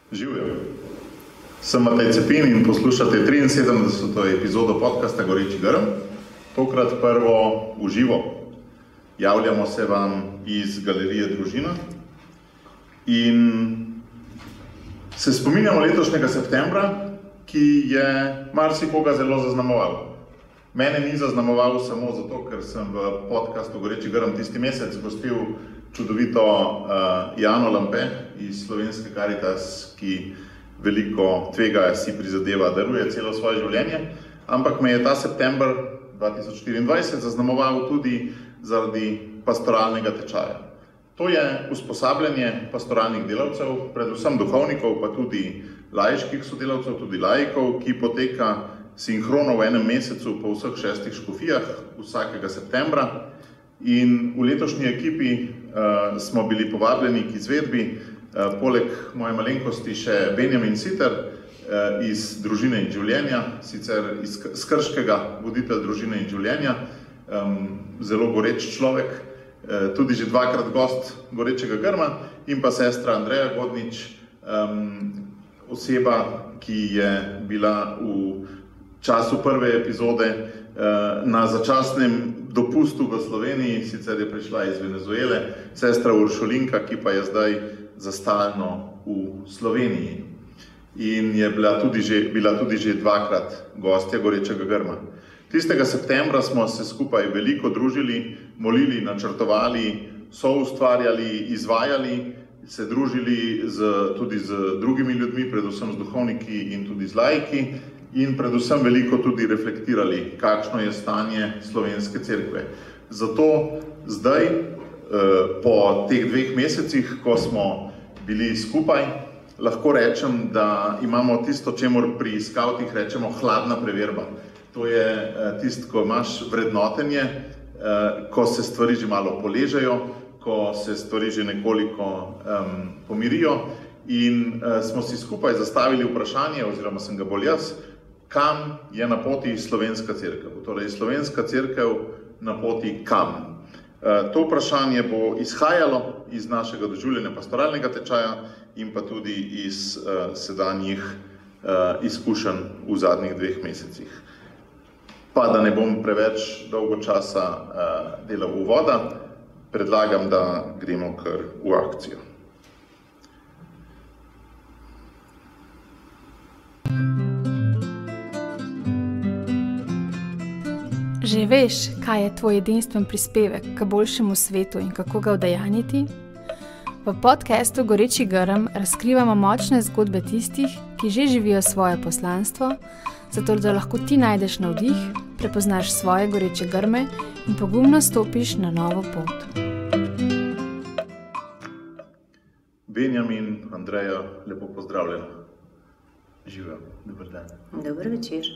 Živijo. Sem Matej Cepin in poslušate 73. epizodo podcasta Goreči grm, tokrat prvo v živo. Javljamo se vam iz Galerije Družina in se spominjamo letošnjega septembra, ki je marsikoga zelo zaznamoval. Mene ni zaznamoval samo zato, ker sem v podcastu Goreči grm tisti mesec gostil čudovito Jano Lampe iz Slovenske Karitas, ki veliko tvega si prizadeva, daruje celo svoje življenje, ampak me je ta september 2024 zaznamoval tudi zaradi pastoralnega tečaja. To je usposabljanje pastoralnih delavcev, predvsem duhovnikov, pa tudi laiških sodelavcev, tudi laikov, ki poteka sinhrono v enem mesecu po vseh 6 škofijah vsakega septembra. In v letošnji ekipi smo bili povabljeni k izvedbi, poleg moje malenkosti še Benjamin Siter iz Družine in življenja, sicer iz Krškega, voditelj Družine in življenja, zelo goreč človek, tudi že dvakrat gost Gorečega grma, in pa sestra Andreja Godnič, oseba, ki je bila v času prve epizode na začasnem dopustu v Sloveniji, sicer je prišla iz Venezuele, sestra Uršulinka, ki pa je zdaj za stalno v Sloveniji in je bila tudi že dvakrat gostja Gorečega grma. Tistega septembra smo se skupaj veliko družili, molili, načrtovali, soustvarjali, izvajali, se družili tudi z drugimi ljudmi, predvsem z duhovniki in tudi z laiki, in predvsem veliko tudi reflektirali, kakšno je stanje slovenske cerkve. Zato zdaj, po teh 2 mesecih, ko smo bili skupaj, lahko rečem, da imamo tisto, čemur pri skavtih rečemo hladna preverba. To je tisto, ko imaš vrednotenje, ko se stvari že malo poležejo, ko se stvari že nekoliko pomirijo in smo si skupaj zastavili vprašanje, oziroma sem ga bolj jaz, kam je na poti slovenska cerkev? Torej, slovenska cerkev na poti kam? To vprašanje bo izhajalo iz našega doživljanja pastoralnega tečaja in pa tudi iz sedanjih izkušenj v zadnjih 2 mesecih. Pa da ne bom preveč dolgo časa delal uvoda, predlagam, da gremo kar v akcijo. Že veš, kaj je tvoj edinstven prispevek k boljšemu svetu in kako ga udejanjiti? V podcastu Goreči grm razkrivamo močne zgodbe tistih, ki že živijo svoje poslanstvo, zato da lahko ti najdeš navdih, prepoznaš svoje goreče grme in pogumno stopiš na novo pot. Benjamin, Andreja, lepo pozdravljena. Živijo, dober dan. Dober večer.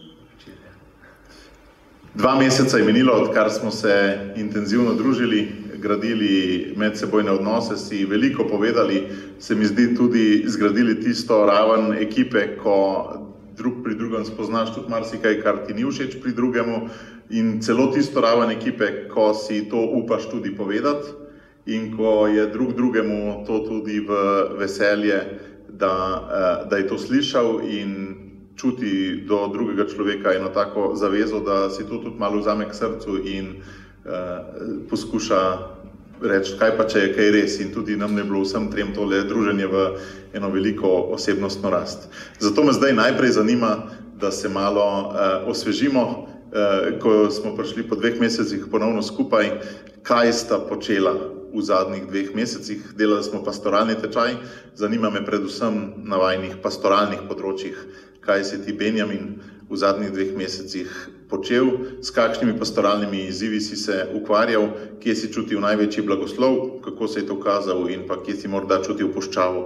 2 meseca je minilo, odkar smo se intenzivno družili, gradili medsebojne odnose, si veliko povedali, se mi zdi tudi zgradili tisto raven ekipe, ko drug pri drugem spoznaš tudi marsikaj, kar ti ni všeč pri drugemu, in celo tisto raven ekipe, ko si to upaš tudi povedati in ko je drug drugemu to tudi v veselje, da je to slišal in čuti do drugega človeka eno tako zavezo, da si to tudi malo vzame k srcu in poskuša reči, kaj pa če je kaj res, in tudi nam ne bilo vsem trem tole druženje v eno veliko osebnostno rast. Zato me zdaj najprej zanima, da se malo osvežimo, ko smo prišli po 2 mesecih ponovno skupaj, kaj sta počela v zadnjih 2 mesecih. Delali smo pastoralni tečaj, zanima me predvsem na vajinih pastoralnih področjih, kaj si ti, Benjamin, v zadnjih 2 mesecih počel, s kakšnimi pastoralnimi izzivi si se ukvarjal, kje si čutil največji blagoslov, kako se je to kazal in pa kje si morda čutil puščavo.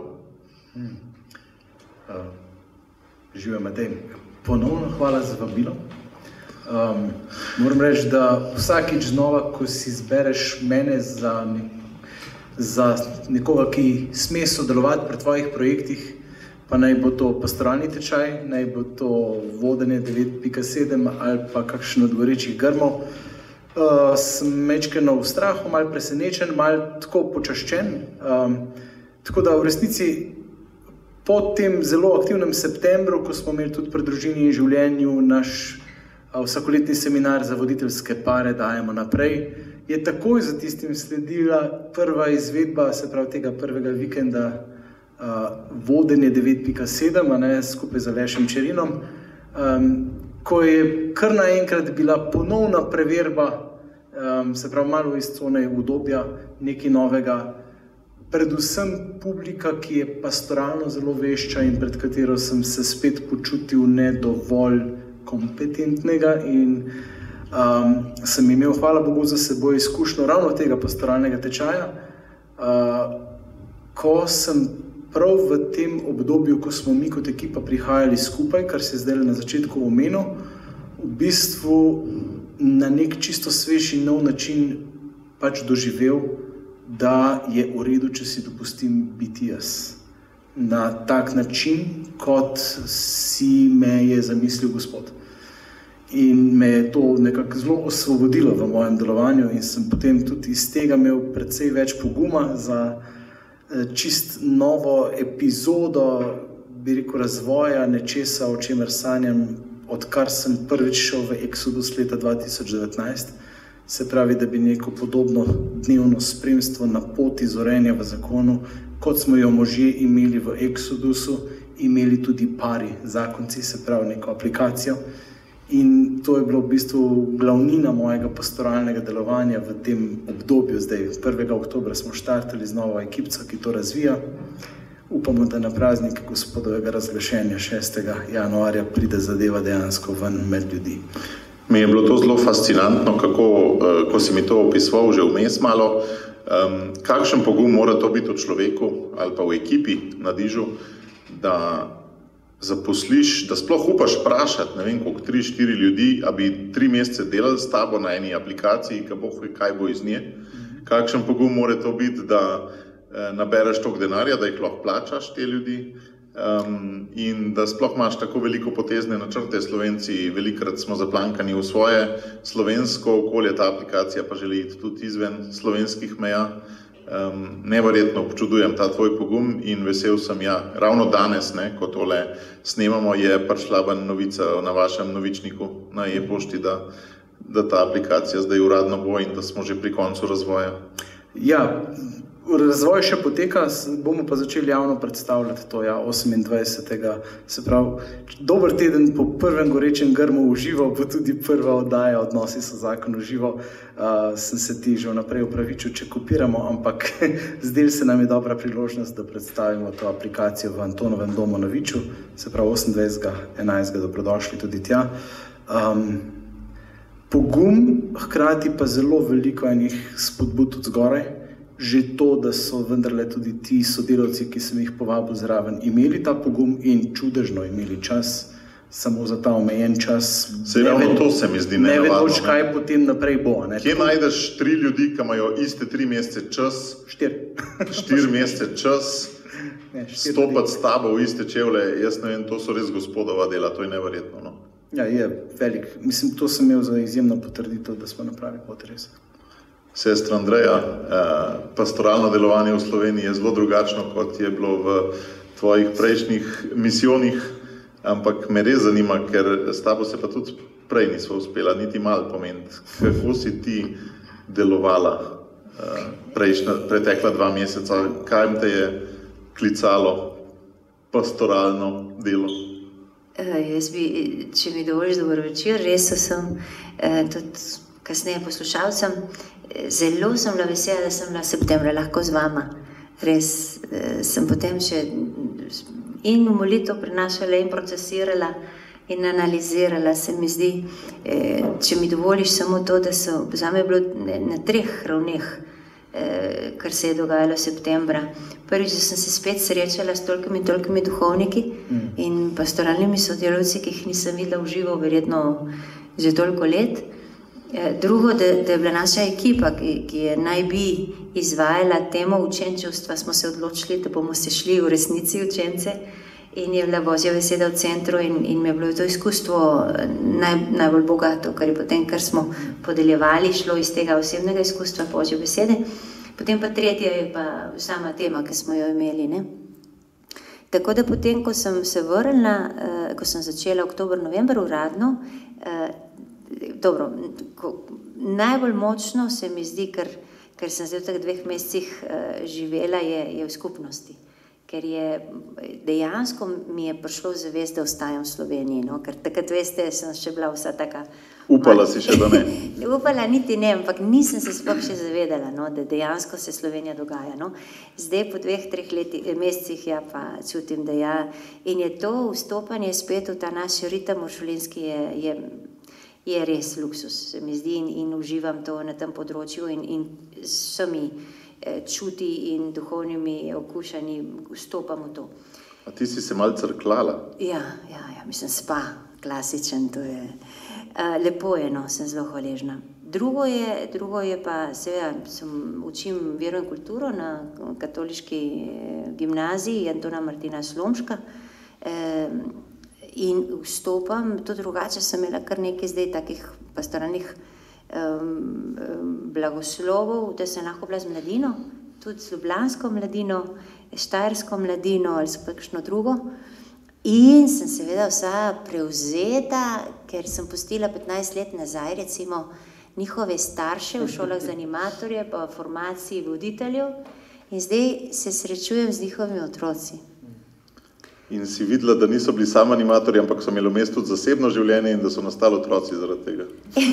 Živijo, Matej. Ponovno hvala za vabilo. Moram reči, da vsakič znova, ko si izbereš mene za nekoga, ki sme sodelovati pri tvojih projektih, pa naj bo to pastoralni tečaj, naj bo to vodenje 9.7 ali pa kakšen od gorečih grmov, sem mečkeno v strahu, malo presenečen, malo tako počaščen. Tako da v resnici po tem zelo aktivnem septembru, ko smo imeli tudi pri družini in življenju naš vsakoletni seminar za voditeljske pare Dajemo naprej, je takoj za tistim sledila prva izvedba, se pravi tega prvega vikenda vodenje 9.7, skupaj z Alešem Čerinom, ko je kar naenkrat bila ponovna preverba, se pravi malo iz cone udobja, nekaj novega, predvsem publika, ki je pastoralno zelo vešča in pred katero sem se spet počutil ne dovolj kompetentnega in sem imel, hvala Bogu, za seboj izkušnjo ravno tega pastoralnega tečaja, ko sem prav v tem obdobju, ko smo mi kot ekipa prihajali skupaj, kar se je zdaj na začetku omenil, v bistvu na nek čisto svež in nov način pač doživel, da je v redu, če si dopustim biti jaz. Na tak način, kot si me je zamislil Gospod. In me je to nekako zelo osvobodilo v mojem delovanju in sem potem tudi iz tega imel precej več poguma za čist novo epizodo, bi rekel, razvoja nečesa, o čemer sanjam, odkar sem prvič šel v Exodus leta 2019, se pravi, da bi neko podobno dnevno spremstvo na poti zorenja v zakonu, kot smo jo možje imeli v Exodusu, imeli tudi pari zakonci, se pravi neko aplikacijo. In to je bilo v bistvu glavnina mojega pastoralnega delovanja v tem obdobju. Zdaj, 1. oktobra smo štartali z novo ekipico, ki to razvija. Upamo, da na praznik Gospodovega razglašenja 6. januarja pride zadeva dejansko ven med ljudi. Mi je bilo to zelo fascinantno, ko si mi to opisoval že vmes malo. Kakšen pogum mora to biti v človeku ali pa v ekipi na Dižu, da zaposliš, da sploh upaš vprašati, ne vem koliko, 3-4 ljudi, a bi 3 mesece delali s tabo na eni aplikaciji, kaj bo iz nje. Kakšen pogum mora to biti, da nabereš toliko denarja, da jih lahko plačaš te ljudi, in da sploh imaš tako veliko potezne načrte. Slovenci velikokrat smo zaplankani v svoje slovensko okolje, ta aplikacija pa želi iti tudi izven slovenskih meja. Neverjetno občudujem ta tvoj pogum in vesel sem, ravno danes, ko tole snemamo, je prišla ven novica na vašem novičniku na e-pošti, da ta aplikacija zdaj uradno bo in da smo že pri koncu razvoja. Ja, razvoj še poteka, bomo pa začeli javno predstavljati to 28. Se pravi, dober teden po prvem gorečem grmu v živo, bo tudi prva oddaja Odnosi so zakon v živo. Sem se ti že vnaprej opravičil, če kopiramo, ampak zdaj se nam je dobra priložnost, da predstavimo to aplikacijo v Antonovem domu na Viču, se pravi 28.11. dobrodošli tudi tja. Pogum, hkrati pa zelo veliko enih spodbud od zgoraj. Že to, da so vendarle tudi ti sodelavci, ki sem jih povabil zraven, imeli ta pogum in čudežno imeli čas, samo za ta omejen čas. Ravno to se mi zdi nenavadno. Ne vedoč, kaj potem naprej bo. Kje najdeš 3 ljudi, ki imajo iste 3 mesece čas? 4 mesece čas, stopati s tabo v iste čevlje, jaz ne vem, to so res Gospodova dela, to je neverjetno. No? Ja, je velik. Mislim, to sem imel za izjemno potrditev, da smo na pravi poti res. Sestra Andreja, pastoralno delovanje v Sloveniji je zelo drugačno, kot je bilo v tvojih prejšnjih misijonih, ampak me res zanima, ker s tabo se pa tudi prej nisva uspela niti malo pomeniti. Kako si ti delovala pretekla 2 meseca? Kaj te je klicalo pastoralno delo? Jaz bi, če mi dovoliš, dober večer, res sem tudi kasneje poslušalcem, zelo sem bila vesela, da sem bila septembra lahko z vama. Res sem potem še in v molitev prinašala in procesirala in analizirala. Se mi zdi, če mi dovoliš samo to, da so zame bilo na 3 ravneh, kar se je dogajalo septembra. Prvič, da sem se spet srečala s tolikimi duhovniki in pastoralnimi sodelavci, ki jih nisem videla v živo verjetno že toliko let. Drugo, da je bila naša ekipa, ki je naj bi izvajala temo učenčevstva, smo se odločili, da bomo se šli v resnici učence in je bila Božja beseda v centru in mi je bilo to izkustvo najbolj bogato, kar je potem, kar smo podeljevali, šlo iz tega osebnega izkustva Božje besede. Potem pa tretje je pa sama tema, ki smo jo imeli. Tako da potem, ko sem se vrnila, ko sem začela oktober-november uradno, najbolj močno se mi zdi, ker sem zdaj v teh 2 mesecih živela, je v skupnosti. Ker dejansko mi je prišlo zavest, da ostajam v Sloveniji, no? Ker takrat, veste, sem še bila vsa taka... Upala si še, da ne? Upala niti ne, ampak nisem se sploh še zavedala, no? Da dejansko se Slovenija dogaja. No? Zdaj po 2-3 mesecih pa čutim, da ja. In je to vstopanje spet v ta naš ritem uršulinski je res luksus, se mi zdi, in uživam to na tem področju in so mi čuti in duhovnimi okušanji vstopam v to. A ti si se malo crklala? Ja, mislim, spa, klasičen, to je. Lepo je, no, sem zelo hvaležna. Drugo je pa, seveda, učim vero in kulturo na katoliški gimnaziji Antona Martina Slomška in vstopam, to drugače sem imela kar nekaj zdaj takih pastoralnih blagoslovov, da sem lahko bila z mladino, tudi z ljubljansko mladino, štajersko mladino ali s kakšno drugo. In sem seveda vsa prevzeta, ker sem pustila 15 let nazaj, recimo, njihove starše v šolah za animatorje, pa v formaciji voditeljev in zdaj se srečujem z njihovimi otroci. In si videla, da niso bili sami animatorji, ampak so imeli vmes tudi zasebno življenje in da so nastali otroci zaradi tega.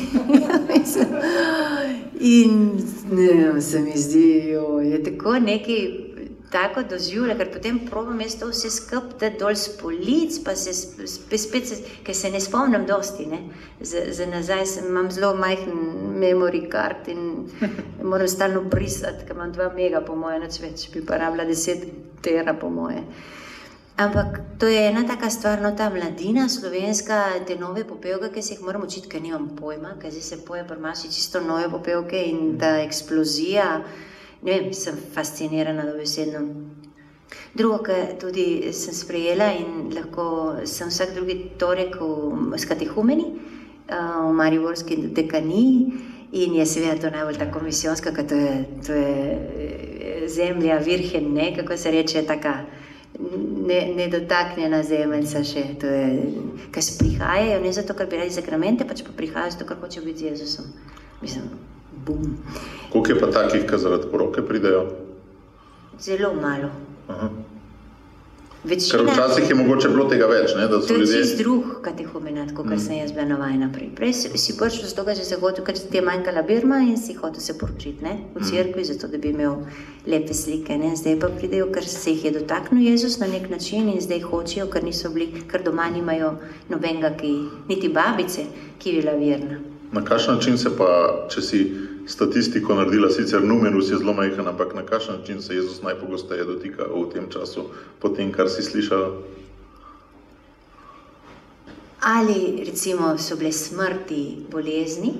In se mi zdi, je tako nekaj tako doživlja, ker potem probam jaz to vse skup dati dol s polic, pa se spet, ker se ne spomnim dosti, ne. Za nazaj imam zelo majhen memory card in moram stalno brisati, ker imam 2 mega po moje, nič več, bi pa rabila 10 tera po moje. Ampak to je ena taka stvar, no, ta mladina slovenska, te nove popevke, ki se jih moram učiti, ker nimam pojma, ker zdaj se poje pri maši čisto nove popevke in ta eksplozija, ne vem, sem fascinirana dobesedno. Drugo, ker tudi sem sprejela in lahko sem vsak drugi torek s katehumeni v mariborski dekaniji in je seveda to najbolj tako misijonska, ker to je zemlja virhen, ne, kako se reče, taka nedotaknjena zemeljca še, to je, ker se prihajajo, ne zato, ker bi radi sakramente, pač pa prihajajo zato, ker hočejo biti z Jezusom. Mislim, bum. Koliko je pa takih, ki zaradi poroke pridejo? Zelo malo. Aha. Večina, ker včasih je mogoče bilo tega več, ne, da so ljudje... To je čist drug katehumenat, kot sem jaz bila navajena prej. Prej si prišel z toga, že se hotel, ker ti je manjkala birma in si hotel se poročiti, ne, v cerkvi, zato da bi imel lepe slike, ne. Zdaj pa pridejo, ker se jih je dotaknil Jezus na nek način in zdaj hočejo, ker niso bili, ker doma nimajo nobenega, niti babice, ki je bila verna. Na kakšen način se pa, če si statistiko naredila, sicer numerus je zelo majhen, ampak na kakšen način se Jezus najpogosteje dotika v tem času, po tem, kar si slišala? Ali recimo so bile smrti, bolezni,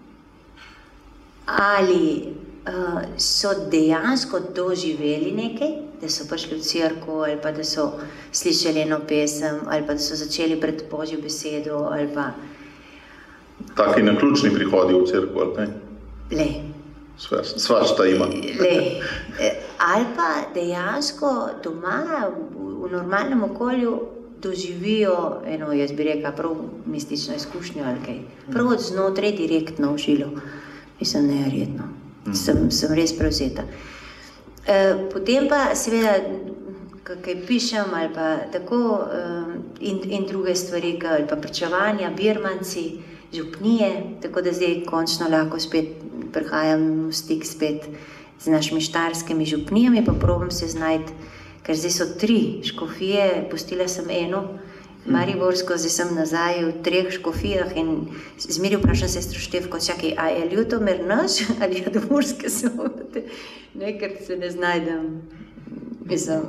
ali so dejansko doživeli nekaj, da so prišli v cerkev, ali pa da so slišali eno pesem, ali pa da so začeli brati Božjo besedo, ali pa... Taki naključni prihodi v cerkev, ali kaj? Le. Svašta ima. Le. Ali pa dejansko doma v normalnem okolju doživijo eno, jaz bi rekla, prav mistično izkušnjo ali kaj. Prav od znotraj direktno v žilo. Mislim, neverjetno. Sem res prevzeta. Potem pa seveda, kaj pišem ali pa tako in druge stvari, ali pa pričevanja, birmanci, župnije, tako da zdaj končno lahko spet prihajam v stik spet z našimi štajerskimi župnijami, pa probam se znajti, ker zdaj so 3 škofije, pustila sem eno, mariborsko, zdaj sem nazaj v 3 škofijah in zmeri vprašam sestro Štefko, čakaj, a je Ljutomer naš ali je Murske Sobote? Ne, ker se ne znajdem. Mislim...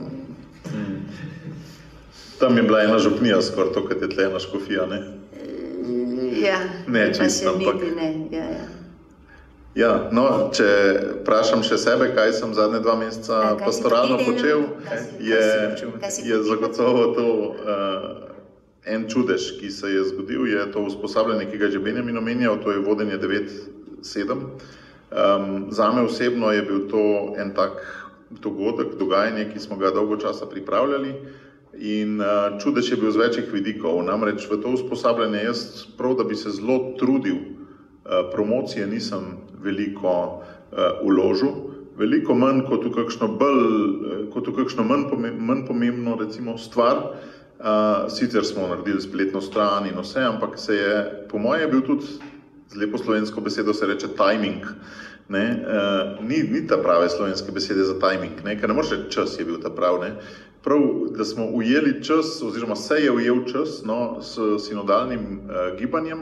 Tam je bila ena župnija skoraj to, kad je tle ena škofija, ne? Ja, ne, pa še ampak... niti ne, ja. Ja, no, če vprašam še sebe, kaj sem zadnje 2 meseca pastoralno počel, je zagotovo to en čudež, ki se je zgodil, je to usposabljanje, ki ga že Benjamin omenjal, to je vodenje 9-7. Zame osebno je bil to en tak dogodek, dogajanje, ki smo ga dolgo časa pripravljali In čudež je bil z večjih vidikov, namreč v to usposabljanje jaz prav, da bi se zelo trudil, promocije nisem veliko vložil, veliko manj kot v kakšno manj pomembno recimo stvar. Sicer smo naredili spletno stran in vse, ampak se je, po moje bil tudi, z lepo slovensko besedo se reče timing, ne, ni ta prave slovenske besede za timing, ne, ker ne moreš reči čas je bil ta prav, ne. Prav, da smo ujeli čas, oziroma se je ujel čas, no, s sinodalnim gibanjem,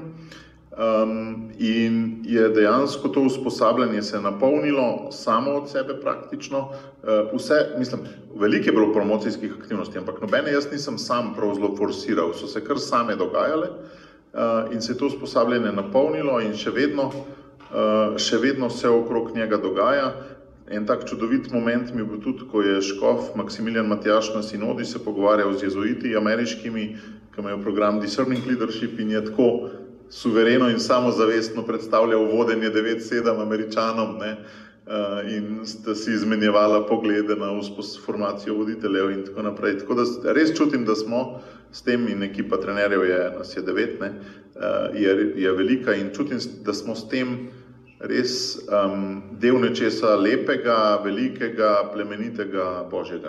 in je dejansko to usposabljanje se napolnilo samo od sebe praktično. Vse, mislim, veliko je bilo promocijskih aktivnosti, ampak nobene jaz nisem sam prav zelo forsiral, so se kar same dogajale, in se je to usposabljanje napolnilo in še vedno se okrog njega dogaja. En tak čudovit moment mi je bil tudi, ko je škof Maksimilijan Matjaž na sinodi se pogovarjal z jezuiti ameriškimi, ki imajo program Discerning Leadership, in je tako suvereno in samozavestno predstavljal vodenje 9-7 Američanom, ne, in sta si izmenjevala poglede na formacijo voditeljev in tako naprej. Tako da res čutim, da smo s tem, in ekipa trenerjev nas je 9, ne, je velika, in čutim, da smo s tem res del nečesa lepega, velikega, plemenitega, božjega.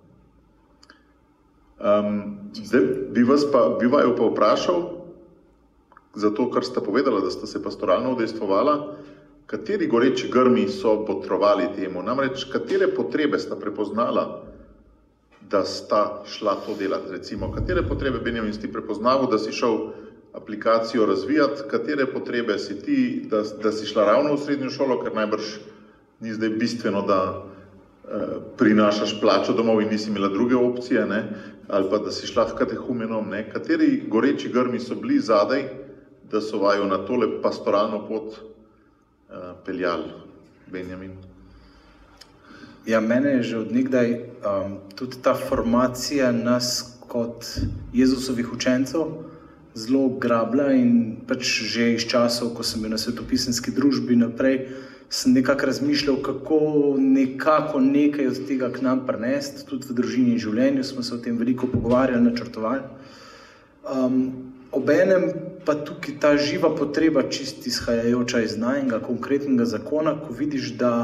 Zdaj bi vaju pa vprašal, zato ker sta povedala, da sta se pastoralno udejstvovala, kateri goreči grmi so botrovali temu, namreč katere potrebe sta prepoznala, da sta šla to delati, recimo, katere potrebe, Benjamin, si prepoznal, da si šel aplikacijo razvijati, katere potrebe si ti, da si šla ravno v srednjo šolo, ker najbrž ni zdaj bistveno, da prinašaš plačo domov in nisi imela druge opcije, ne? Ali pa da si šla v katehumenom, ne? Kateri goreči grmi so bili zadaj, da so vaju na tole pastoralno pot peljali, Benjamin? Ja, mene je že od nekdaj tudi ta formacija nas kot Jezusovih učencev zelo grabla, in pač že iz časov, ko sem bil na svetopisemski družbi naprej, sem nekako razmišljal, kako nekako nekaj od tega k nam prinesti, tudi v družini in življenju smo se o tem veliko pogovarjali, načrtovali. Obenem pa tukaj ta živa potreba, čist izhajajoča iz najnega konkretnega zakona, ko vidiš, da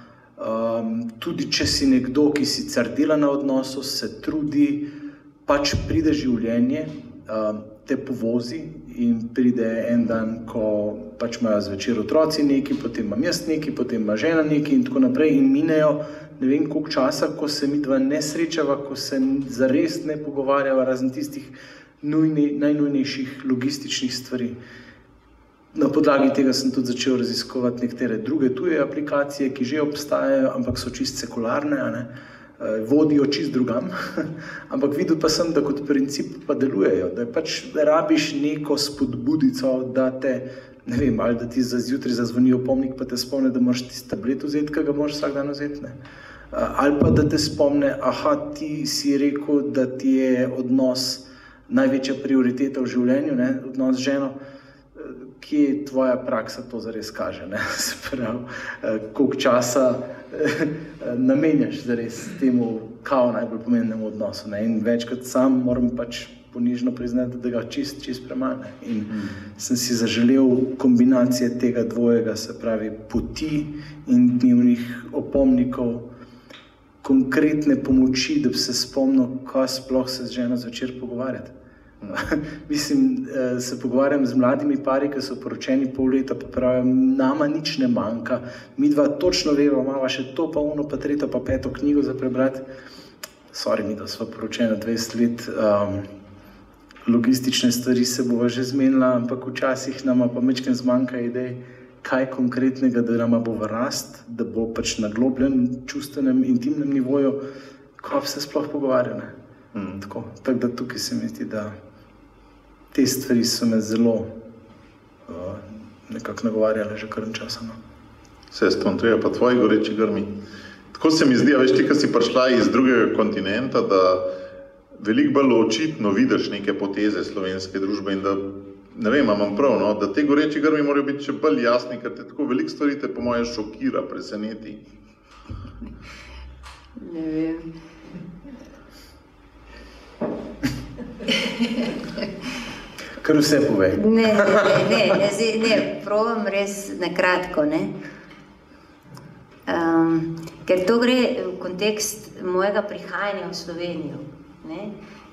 tudi če si nekdo, ki sicer dela na odnosu, se trudi, pač pride življenje, te povozi, in pride en dan, ko pač imajo zvečer otroci neki, potem imam jaz neki, potem ima žena neki in tako naprej, in minejo ne vem koliko časa, ko se midva ne srečava, ko se zares ne pogovarjava razen tistih najnujnejših logističnih stvari. Na podlagi tega sem tudi začel raziskovati nekatere druge tuje aplikacije, ki že obstajajo, ampak so čist sekularne, a ne? Vodijo čist drugam, ampak videl pa sem, da kot princip pa delujejo, da pač rabiš neko spodbudico, da te, ne vem, ali da ti zjutraj zazvoni opomnik, pa te spomne, da moraš tisti tablet vzeti, ki ga moraš vsak dan vzeti, ne? Ali pa da te spomne, aha, ti si rekel, da ti je odnos največja prioriteta v življenju, ne? Odnos z ženo, kje tvoja praksa to zares kaže, ne? Se pravi, koliko časa namenjaš zares temu kao najbolj pomembnemu odnosu, ne? In večkrat sam moram pač ponižno priznati, da ga čist premalo. In sem si zaželel kombinacije tega dvojega, se pravi poti in dnevnih opomnikov, konkretne pomoči, da bi se spomnil, kaj sploh se z ženo zvečer pogovarjati. Mislim, se pogovarjam z mladimi pari, ki so poročeni pol leta, pa pravim, nama nič ne manjka, midva točno veva, imava še to, pa ono, pa tretjo, pa peto knjigo za prebrati. Sorry, midva sva poročena 20 let, logistične stvari se bova že zmenila, ampak včasih nama pa majčkeno zmanjka idej, kaj konkretnega, da nama bo v rast, da bo pač na globljem, čustvenem, intimnem nivoju, ko se sploh pogovarja, ne? Tako da tukaj se mi zdi, da te stvari so me zelo nekako nagovarjale že kar časa. Sestro Andreja, pa tvoji goreči grmi. Tako se mi zdi, a veš ti, ko si prišla iz drugega kontinenta, da veliko bolj očitno vidiš neke poteze slovenske družbe in da, ne vem, imam prav, no, da te goreči grmi morajo biti še bolj jasni, ker te tako veliko stvari te po moje šokira, preseneti. Ne vem. Kar vse povej. Ne, probam res na kratko, ne. Ker to gre v kontekst mojega prihajanja v Slovenijo, ne.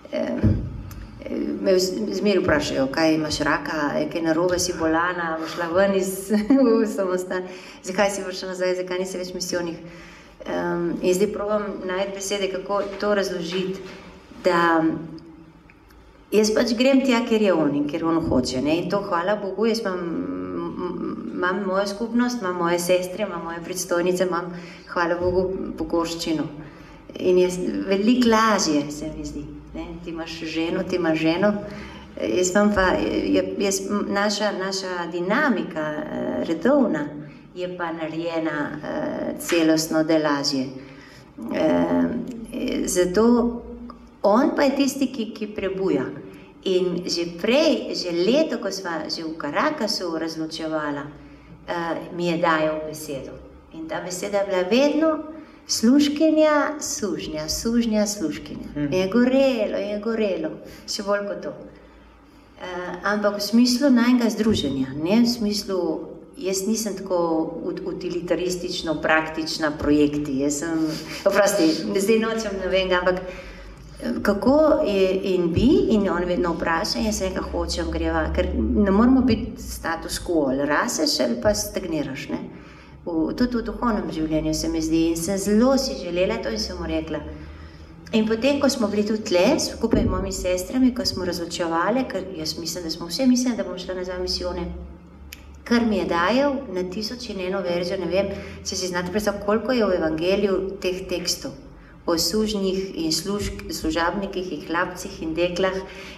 Me zmeraj vprašajo, kaj imaš raka, kaj narobe, si bolana, boš šla ven iz samostan, zakaj si prišla nazaj, zakaj nisi več misijonih. In zdaj probam najti besede, kako to razložiti, da jaz pač grem tja, ker je on in ker on hoče, ne, in to hvala Bogu, jaz imam mojo skupnost, imam moje sestre, imam moje predstojnice, imam, hvala Bogu, pokorščino. In je veliko lažje, se mi zdi. Ne? Ti imaš ženo, jaz imam pa, naša dinamika redovna je pa narejena celostno, da lažje. Zato on pa je tisti, ki prebuja. In že prej, že leto, ko sva že v Caracassu razločevala, mi je dajal besedo. In ta beseda je bila vedno služkinja, sužnja, služkinja. Je gorelo, še bolj kot to. Ampak v smislu najnega združenja, ne v smislu, jaz nisem tako utilitaristično, praktična projekti, jaz sem, oprosti, zdaj nočem, ne vem, ampak kako je in bi, in on vedno vpraša, in jaz nekaj hočem, greva, ker ne moramo biti status quo, ali raseš ali pa stagniraš, ne. Tudi v duhovnem življenju se mi zdi in sem zelo si želela to in sem mu rekla. In potem, ko smo bili tudi tle, skupaj mojimi sestrami, ko smo razločevali, ker jaz mislim, da smo vse mislili, da bom šla nazaj v misijone, kar mi je dajal na 1001 verzijo, ne vem, če si znate predstaviti, koliko je v evangeliju teh tekstov o sužnjih in služabnikih in hlapcih in deklah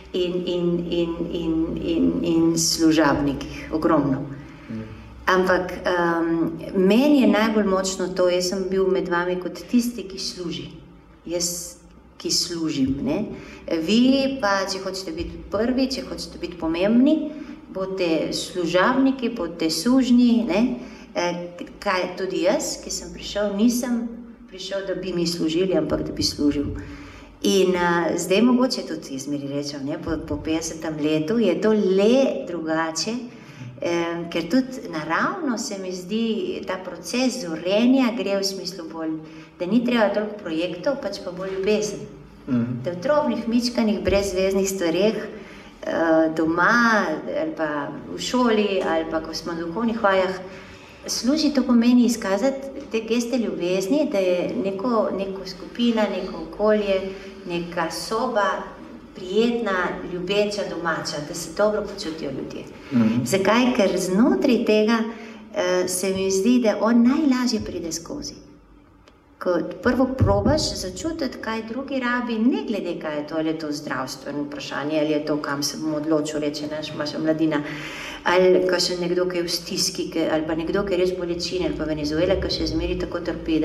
in služabnikih, ogromno. Ampak meni je najbolj močno to, jaz sem bil med vami kot tisti, ki služi. Jaz, ki služim, ne. Vi pa, če hočete biti prvi, če hočete biti pomembni, boste služabniki, boste sužnji, ne. Kaj tudi jaz, ki sem prišel, nisem prišel, da bi mi služili, ampak da bi služil. In zdaj mogoče tudi izmeri rečem, ne, po 50. letu je to le drugače, ker tudi naravno se mi zdi ta proces zorenja gre v smislu bolj, da ni treba toliko projektov, pač pa bolj ljubezen. Da v drobnih, mičkanih, brezveznih stvareh doma ali pa v šoli ali pa ko smo na duhovnih vajah služi, to pomeni izkazati te geste ljubezni, da je neko skupina, neko okolje, neka soba prijetna, ljubeča, domača, da se dobro počutijo ljudje. Zakaj? Ker znotraj tega se mi zdi, da on najlažje pride skozi. Ko prvo probaš začutiti, kaj drugi rabi, ne glede, kaj je to, ali je to zdravstveno vprašanje, ali je to, kam se bom odločil, reče naša mladina, ali ko še nekdo, ki je v stiski, ali pa nekdo, ki je res bolečine, ali pa Venezuela, ki še zmeri tako trpi,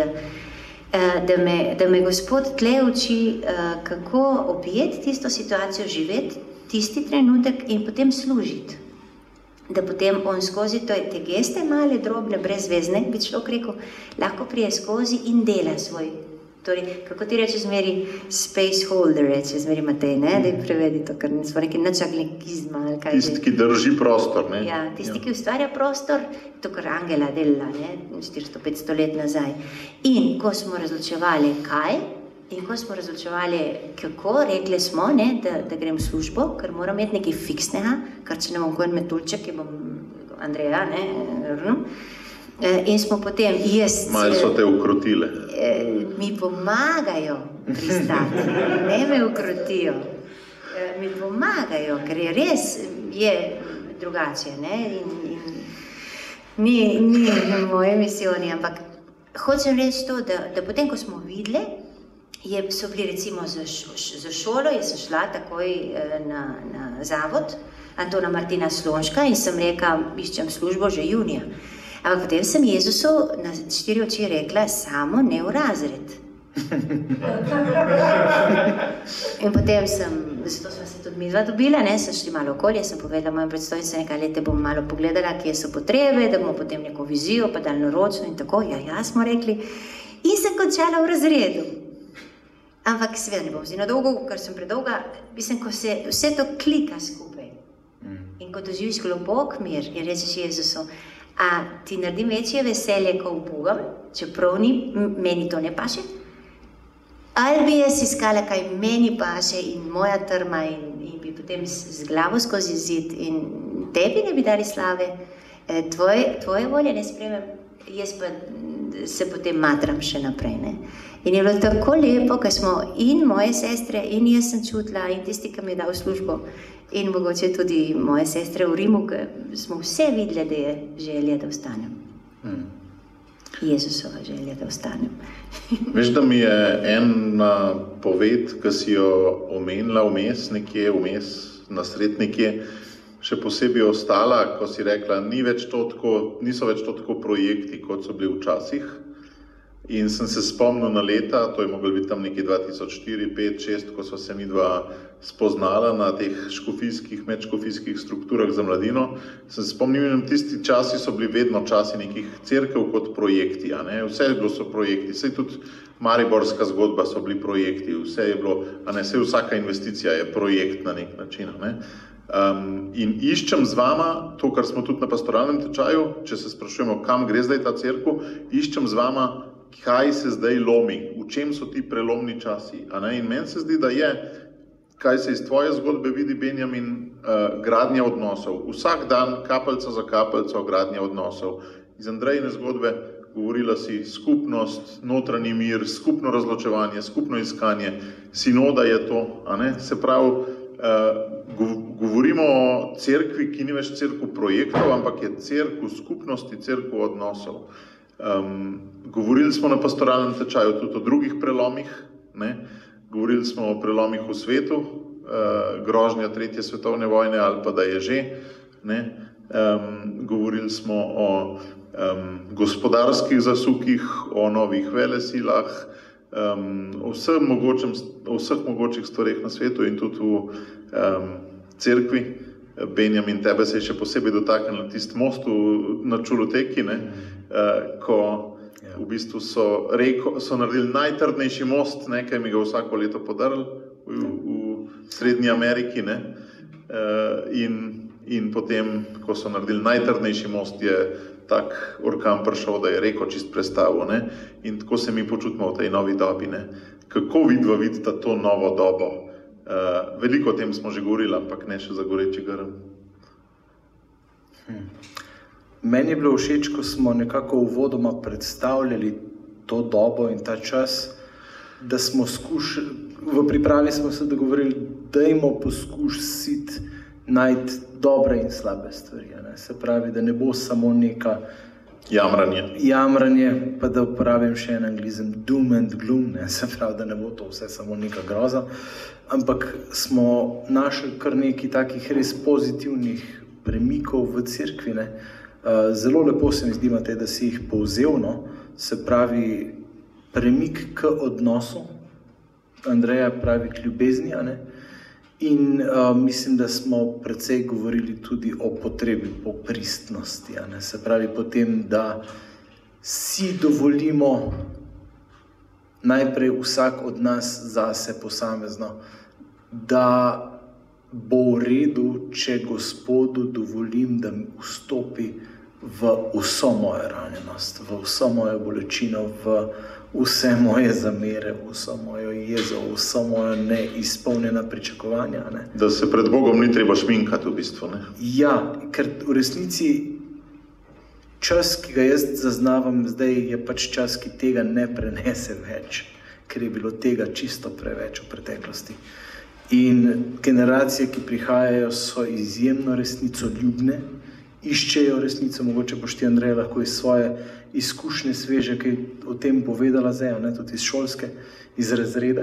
da me Gospod tle uči, kako objeti tisto situacijo, živeti tisti trenutek in potem služiti. Da potem on skozi te geste male, drobne, brezvezne, bi človek rekel, lahko prije skozi in dela svoj. Torej, kako ti reče zmeri space holder, reče zmeri Matej, ne, da prevedi to, ker smo rekli načaglikizma, ali kaj. Tisti, ki drži prostor, ne. Ja, tisti, ki ustvarja prostor, to, kar Angela dela, ne, 400-500 let nazaj. In ko smo razločevali kaj, in ko smo razločevali kako, rekli smo, ne, da grem v službo, ker moram imeti nekaj fiksnega, kar če ne bom ko en metulček, ki bom Andreja, ne, in smo potem, malo so te ukrotile. Mi pomagajo pristati, ne me ukrotijo. Mi pomagajo, ker je res drugače, ne, in ni moje misijoni, ampak hočem reči to, da potem, ko smo videli, so bili recimo za šolo, jaz sem šla takoj na zavod Antona Martina Slonška in sem rekla, iščem službo že junija. Ampak potem sem Jezusu na 4 oči rekla, samo ne v razred. In potem zato smo se tudi midva dobila, ne, sem šli malo okolje, sem povedala mojim predstojnicam, nekaj lete bom malo pogledala, kje so potrebe, da bomo potem neko vizijo, pa daljnoročno in tako, ja smo rekli. In sem končala v razredu. Ampak seveda ne bom zdaj na dolgo, ker sem predolga, mislim, ko se vse to klika skupaj. In ko doživiš globok mir in rečeš Jezusu, a ti naredim večje veselje kot Bogom, čeprav meni to ne paše? Ali bi jaz iskala, kaj meni paše in moja trma in bi potem z glavo skozi zid in tebi ne bi dali slave, tvoje volje ne spremem, jaz pa se potem matram še naprej. Ne? In je bilo tako lepo, ker smo in moje sestre in jaz sem čutila in tisti, ki mi je dal službo in mogoče tudi moje sestre v Rimu, ker smo vse videli, da je želja, da ostanem. Jezusova želja, da ostanem. Veš, da mi je ena poved, ki si jo omenila vmes na sred nekje, še posebej ostala, ko si rekla, niso več to tako projekti, kot so bili včasih. In sem se spomnil na leta, to je moglo biti tam nekje 2004, 5, 6, ko so se midva spoznala na teh medškofijskih strukturah za mladino. Sem se spomnil, da tisti časi so bili vedno časi nekih cerkev kot projekti. Vse so projekti, vse tudi mariborska zgodba so bili projekti, vse je bilo, vsaka investicija je projekt na nek način. In iščem z vama, to, kar smo tudi na pastoralnem tečaju, če se sprašujemo, kam gre zdaj ta cerkev, iščem z vama, kaj se zdaj lomi, v čem so ti prelomni časi. In meni se zdi, da je, kaj se iz tvoje zgodbe vidi, Benjamin, gradnja odnosov. Vsak dan, kapljica za kapljico, gradnja odnosov. Iz Andrejine zgodbe govorila si skupnost, notranji mir, skupno razločevanje, skupno iskanje, sinoda je to. Se pravi, govorimo o cerkvi, ki ni več cerkev projektov, ampak je cerkev skupnosti, cerkev odnosov. Govorili smo na pastoralnem tečaju tudi o drugih prelomih, govorili smo o prelomih v svetu, grožnja 3. svetovne vojne ali pa da je že, govorili smo o gospodarskih zasukih, o novih velesilah, o vseh mogočih stvareh na svetu in tudi v cerkvi. Benjamin, tebe se je še posebej dotaknil na tisti mostu na Čuloteki, ko v bistvu so naredili najtrdnejši most, ki mi ga vsako leto podarili v Srednji Ameriki. In potem, ko so naredili najtrdnejši most, je tak orkan prišel, da je reko čist prestavil. In tako se mi počutimo v tej novi dobi. Kako vidva vidita to novo dobo? Veliko o tem smo že govorili, ampak ne še za Goreči grm. Meni je bilo všeč, ko smo nekako uvodoma predstavljali to dobo in ta čas, da smo v pripravi smo se dogovorili, dajmo poskusiti najti dobre in slabe stvari. Se pravi, da ne bo samo neka jamranje, pa da uporabim še en anglizem, doom and gloom, se pravi, da ne bo to vse samo neka groza, ampak smo našli kar nekaj takih res pozitivnih premikov v cerkvi. Zelo lepo se mi zdi, Matej, da si jih povzel, se pravi premik k odnosu, Andreja pravi k ljubezni, in mislim, da smo precej govorili tudi o potrebi po pristnosti, se pravi potem, da si dovolimo najprej vsak od nas zase posamezno, da bo v redu, če Gospodu dovolim, da vstopi v vso mojo ranjenost, v vso mojo bolečino, v vse moje zamere, vso mojo jezo, vso mojo neizpolnjena pričakovanja. Da se pred Bogom ni treba šminkati v bistvu. Ja, ker v resnici čas, ki ga jaz zaznavam zdaj, je pač čas, ki tega ne prenese več, ker je bilo tega čisto preveč v preteklosti. In generacije, ki prihajajo, so izjemno resnicoljubne, iščejo resnico, mogoče boš ti, Andrej, lahko iz svoje izkušnje sveže, ki je o tem povedala zdaj, tudi iz šolske, iz razreda.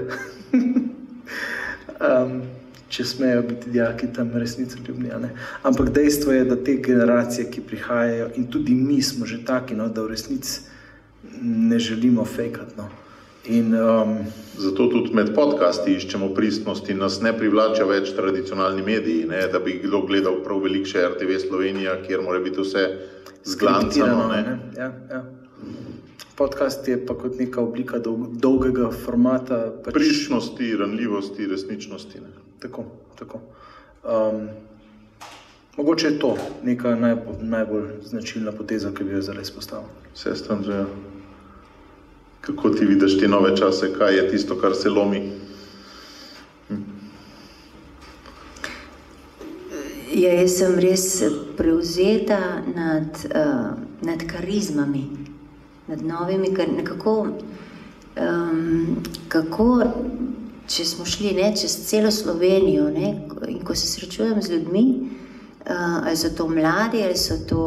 Če smejo biti dijaki tam resnicoljubni. Ampak dejstvo je, da te generacije, ki prihajajo, in tudi mi smo že taki, da v resnici ne želimo fejkati. Zato tudi med podcasti iščemo pristnost in nas ne privlačijo več tradicionalni mediji, da bi kdo gledal prav veliko še RTV Slovenija, kjer mora biti vse zglancano. Ja. Podcast je pa kot neka oblika dolgega formata. Pristnosti, ranljivosti, resničnosti. Tako. Mogoče je to neka najbolj značilna poteza, ki bi jo zdaj izpostavil. Sestra Andreja, kako ti vidiš te nove čase, kaj je tisto, kar se lomi? Ja, jaz sem res prevzeta nad karizmami, nad novimi, kako, če smo šli čez celo Slovenijo, in ko se srečujem z ljudmi, ali so to mladi, ali so to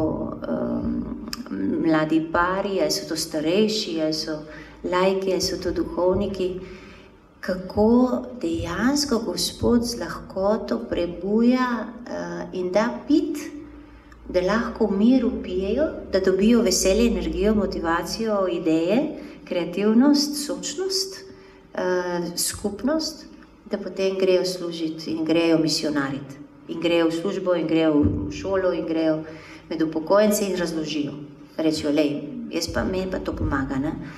mladi pari, ali so to starejši, ali so laiki, ali so to duhovniki, kako dejansko Gospod z lahkoto prebuja in da pit, da lahko v miru pijejo, da dobijo veselje, energijo, motivacijo, ideje, kreativnost, sočnost, skupnost, da potem grejo služiti in grejo misionariti. In grejo v službo, in grejo v šolo, in grejo med upokojence in razložijo. Rečejo, meni pa to pomaga.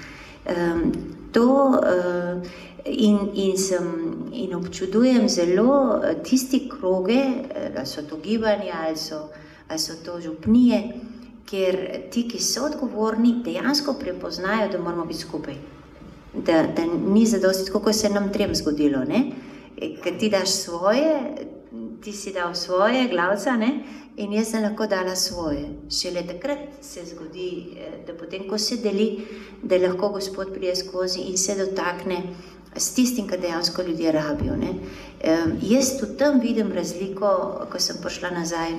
In občudujem zelo tisti kroge, ali so to gibanja, ali so to župnije, kjer ti, ki so odgovorni, dejansko prepoznajo, da moramo biti skupaj. Da ni zadosti, tako kot se nam trem zgodilo. Ker ti daš svoje, ti si dal svoje glavca, in jaz sem lahko dala svoje. Šele takrat se zgodi, da potem, ko se deli, da lahko Gospod pride skozi in se dotakne s tistim, kar dejansko ljudje rabijo. Jaz tudi tam vidim razliko, ko sem prišla nazaj,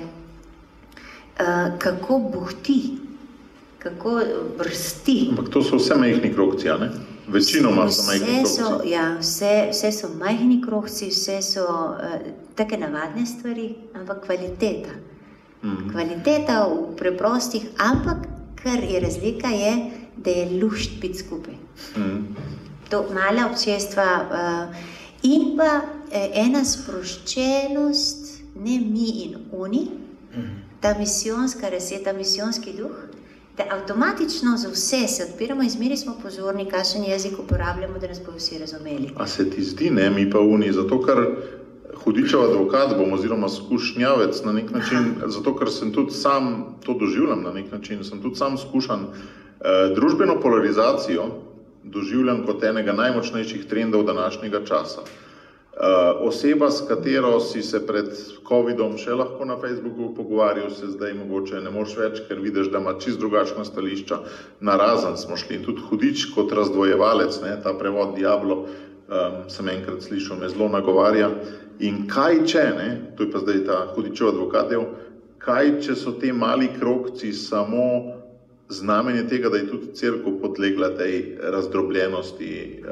kako buhti, kako vrsti. Ampak to so vse majhni krogci, ne? Večinoma so majhni krogci. Vse so majhni krogci, vse so take navadne stvari, ampak kvaliteta. Kvaliteta v preprostih, ampak kar je razlika je, da je lušt biti skupaj. To mala občestva in pa ena sproščenost, ne mi in oni, ta misijonska reseta, misijonski duh, da avtomatično za vse se odpiramo in zmeri smo pozorni, kakšen jezik uporabljamo, da nas bodo vsi razumeli. A se ti zdi, mi pa oni, zato ker hudičev advokat bom oziroma skušnjavec na nek način, zato ker sem tudi sam to doživljam na nek način, sem tudi sam skušan družbeno polarizacijo doživljam kot enega najmočnejših trendov današnjega časa. Oseba, s katero si se pred Covidom še lahko na Facebooku pogovarjal, se zdaj mogoče ne moreš več, ker vidiš, da ima čist drugačna stališča. Narazen smo šli in tudi hudič kot razdvojevalec, ta prevod Diablo, sem enkrat slišal, me zelo nagovarja. In kaj če, to je pa zdaj ta hudičev advokat del, kaj če so te mali krogci samo znamenje tega, da je tudi cerkev podlegla tej razdrobljenosti,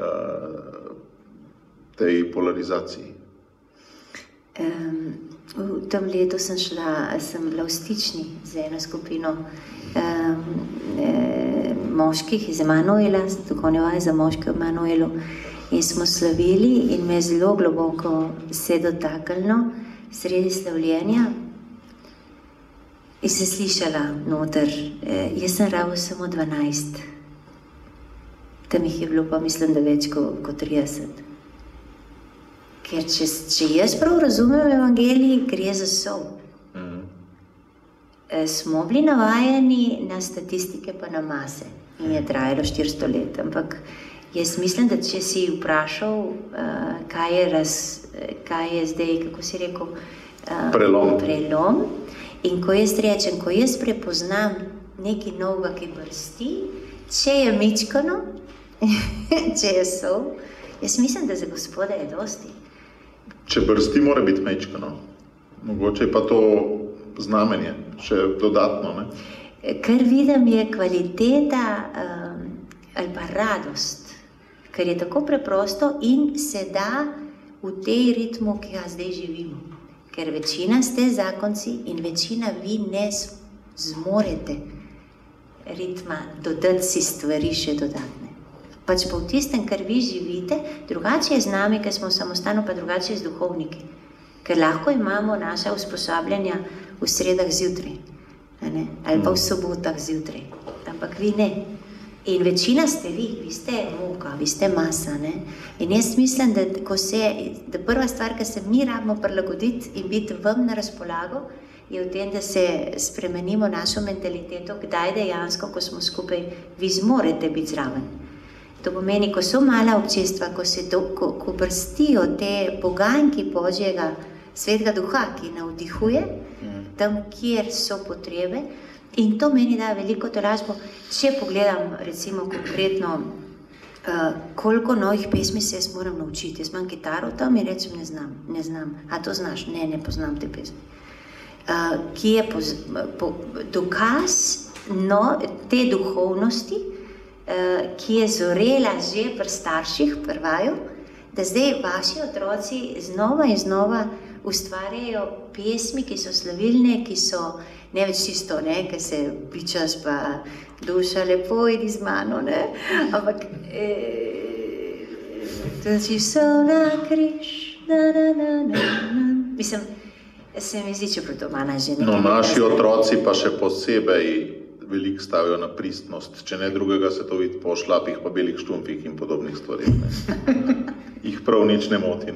tej polarizaciji? V tem letu sem bila v stični z eno skupino moških iz Emanuela, duhovnjava za moške v Emanuelu, in smo slavili in me zelo globoko se dotaknilo sredi slavljenja in se slišala noter, jaz sem rabila samo 12. Tam jih je bilo pa mislim, da več kot 30. Ker če jaz prav razumem evangelij, gre za sol. Smo bili navajeni na statistike pa na mase in je trajalo 400 let, ampak jaz mislim, da če si vprašal, kaj je zdaj, kako si rekel, prelom. In ko jaz rečem, ko jaz prepoznam nekaj novega, ki brsti, če je mičkano, če je sol, jaz mislim, da za Gospoda je dosti. Če brsti, mora biti mečkano. Mogoče pa to znamenje, še dodatno. Kar vidim je kvaliteta ali pa radost, ker je tako preprosto in se da v tej ritmu, ki ga zdaj živimo. Ker večina ste zakonci in večina vi ne zmorete ritma dodati si stvari še dodatne. Pač pa v tistem, kar vi živite, drugače je z nami, ker smo samostalno, pa drugače je z duhovniki. Ker lahko imamo naša usposabljanja v sredah zjutraj, ali pa v sobotah zjutraj, ampak vi ne. In večina ste vi ste moka, vi ste masa. In jaz mislim, da prva stvar, ki se mi rabimo prilagoditi in biti vam na razpolago, je v tem, da se spremenimo našo mentaliteto, kdaj dejansko, ko smo skupaj, vi zmorete biti zraven. To pomeni, ko so mala občestva, ko brstijo te poganjki Božjega Svetega Duha, ki navdihuje, tam, kjer so potrebe, in to meni da veliko tolažbo. Če pogledam recimo konkretno, koliko novih pesmi se jaz moram naučiti. Jaz imam kitaro tam in rečem, ne znam. A to znaš? Ne poznam te pesmi. Ki je dokaz te duhovnosti, ki je zorela že pri starših, pri vaju, da zdaj vaši otroci znova in znova ustvarjajo pesmi, ki so slavilne, ki so ne več čisto, ki se pičaš pa duša lepo idi z mano, ampak tudi so na križ, mislim, se mi zdi, čeprav to mana že nekaj. No, naši otroci pa še posebej veliko stavijo na pristnost, če ne drugega se to vidi po šlapih pa belih štumpih in podobnih stvarih. Jih prav nič ne moti.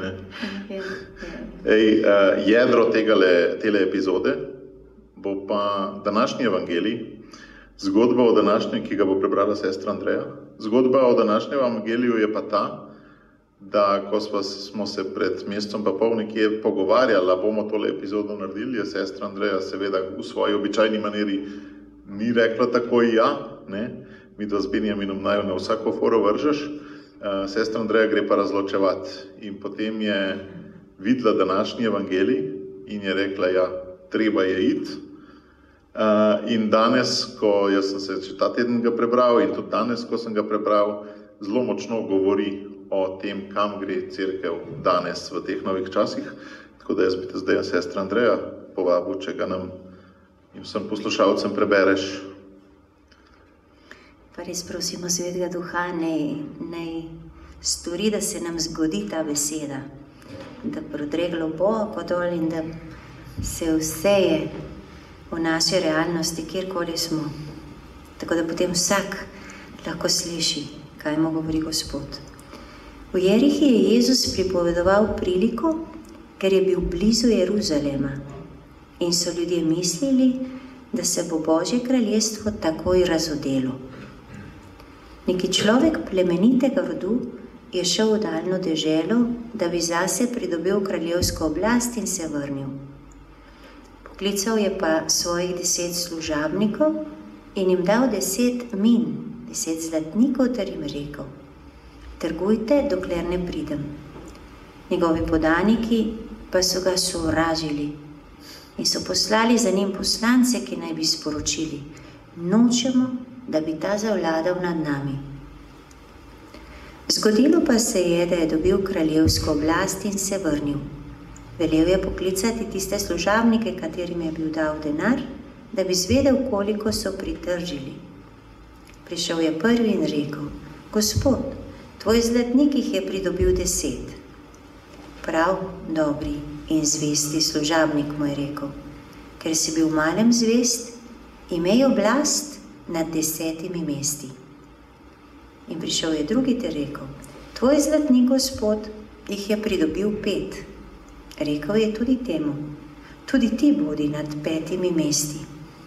Jedro tele epizode bo pa današnji evangelij, zgodba o današnjem, ki ga bo prebrala sestra Andreja. Zgodba o današnjem evangeliju je pa ta, da ko smo se pred mesecem pa pol nekje pogovarjali, bomo tole epizodo naredili, je sestra Andreja seveda v svoji običajni maniri ni rekla takoj ja, mi da z Benjaminom naju na vsako foro vržeš, sestra Andreja gre pa razločevati. In potem je videla današnji evangelij in je rekla, ja, treba je iti. In danes, ko jaz sem se ta teden ga prebral in tudi danes, ko sem ga prebral, zelo močno govori o tem, kam gre cerkev danes v teh novih časih. Tako da jaz bi te zdaj sestra Andreja povabil, če ga nam in vsem poslušalcem prebereš. Pa res prosimo Svetega Duha, naj stori, da se nam zgodi ta beseda, da prodre globoko dol in da se vseje v naše realnosti, kjerkoli smo. Tako da potem vsak lahko sliši, kaj mu govori Gospod. V Jerihi je Jezus pripovedoval priliko, ker je bil blizu Jeruzalema in so ljudje mislili, da se bo Božje kraljestvo takoj razodelo. Neki človek plemenitega rodu je šel v daljno deželo, da bi zase pridobil kraljevsko oblast in se vrnil. Poklical je pa svojih 10 služabnikov in jim dal 10 min, 10 zlatnikov, ter jim rekel, trgujte, dokler ne pridem. Njegovi podaniki pa so ga sovražili in so poslali za njim poslance, ki naj bi sporočili, nočemo, da bi ta zavladal nad nami. Zgodilo pa se je, da je dobil kraljevsko oblast in se vrnil. Velel je poklicati tiste služabnike, katerim je bil dal denar, da bi zvedel, koliko so pritržili. Prišel je prvi in rekel, Gospod, tvoj zlatnik jih je pridobil 10. Prav, dobri in zvesti služabnik, mu je rekel, ker si bil v malem zvest, imej oblast nad 10 mesti. In prišel je drugi ter rekel, tvoj zlatnik, Gospod, jih je pridobil 5. Rekel je tudi temu, tudi ti bodi nad 5 mesti.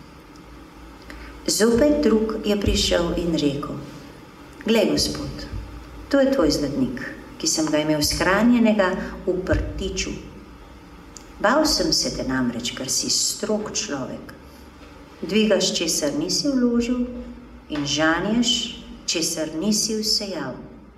Zopet drug je prišel in rekel, glej, Gospod, to je tvoj zlatnik, ki sem ga imel shranjenega v prtiču. Bal sem se te namreč, ker si strog človek. Dvigaš, česar nisi vložil, in žanješ, česar nisi vsejal.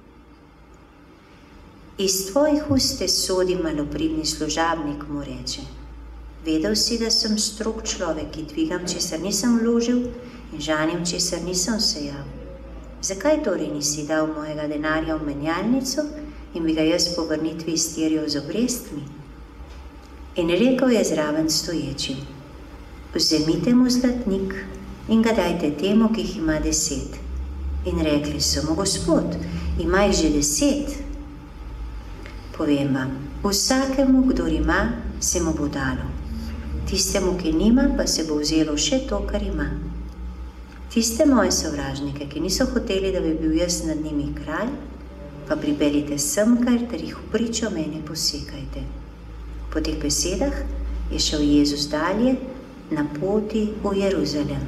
Iz tvojih ust te sodi malopridni služabnik, mu reče. Vedel si, da sem strog človek, ki dvigam, česar nisem vložil, in žanjem, česar nisem vsejal. Zakaj torej nisi dal mojega denarja v menjalnico in bi ga jaz po vrnitvi izterjal z obrestmi? In rekel je zraven stoječim, vzemite mu zlatnik in ga dajte temu, ki jih ima 10. In rekli so mu, Gospod, ima jih že 10. Povem vam, vsakemu, kdor ima, se mu bo dalo. Tistemu, ki nima, pa se bo vzelo še to, kar ima. Tiste moje sovražnike, ki niso hoteli, da bi bil jaz nad njimi kralj, pa pripeljite semkaj, ter jih v pričo mene posekajte. Po teh besedah je šel Jezus dalje na poti v Jeruzalem.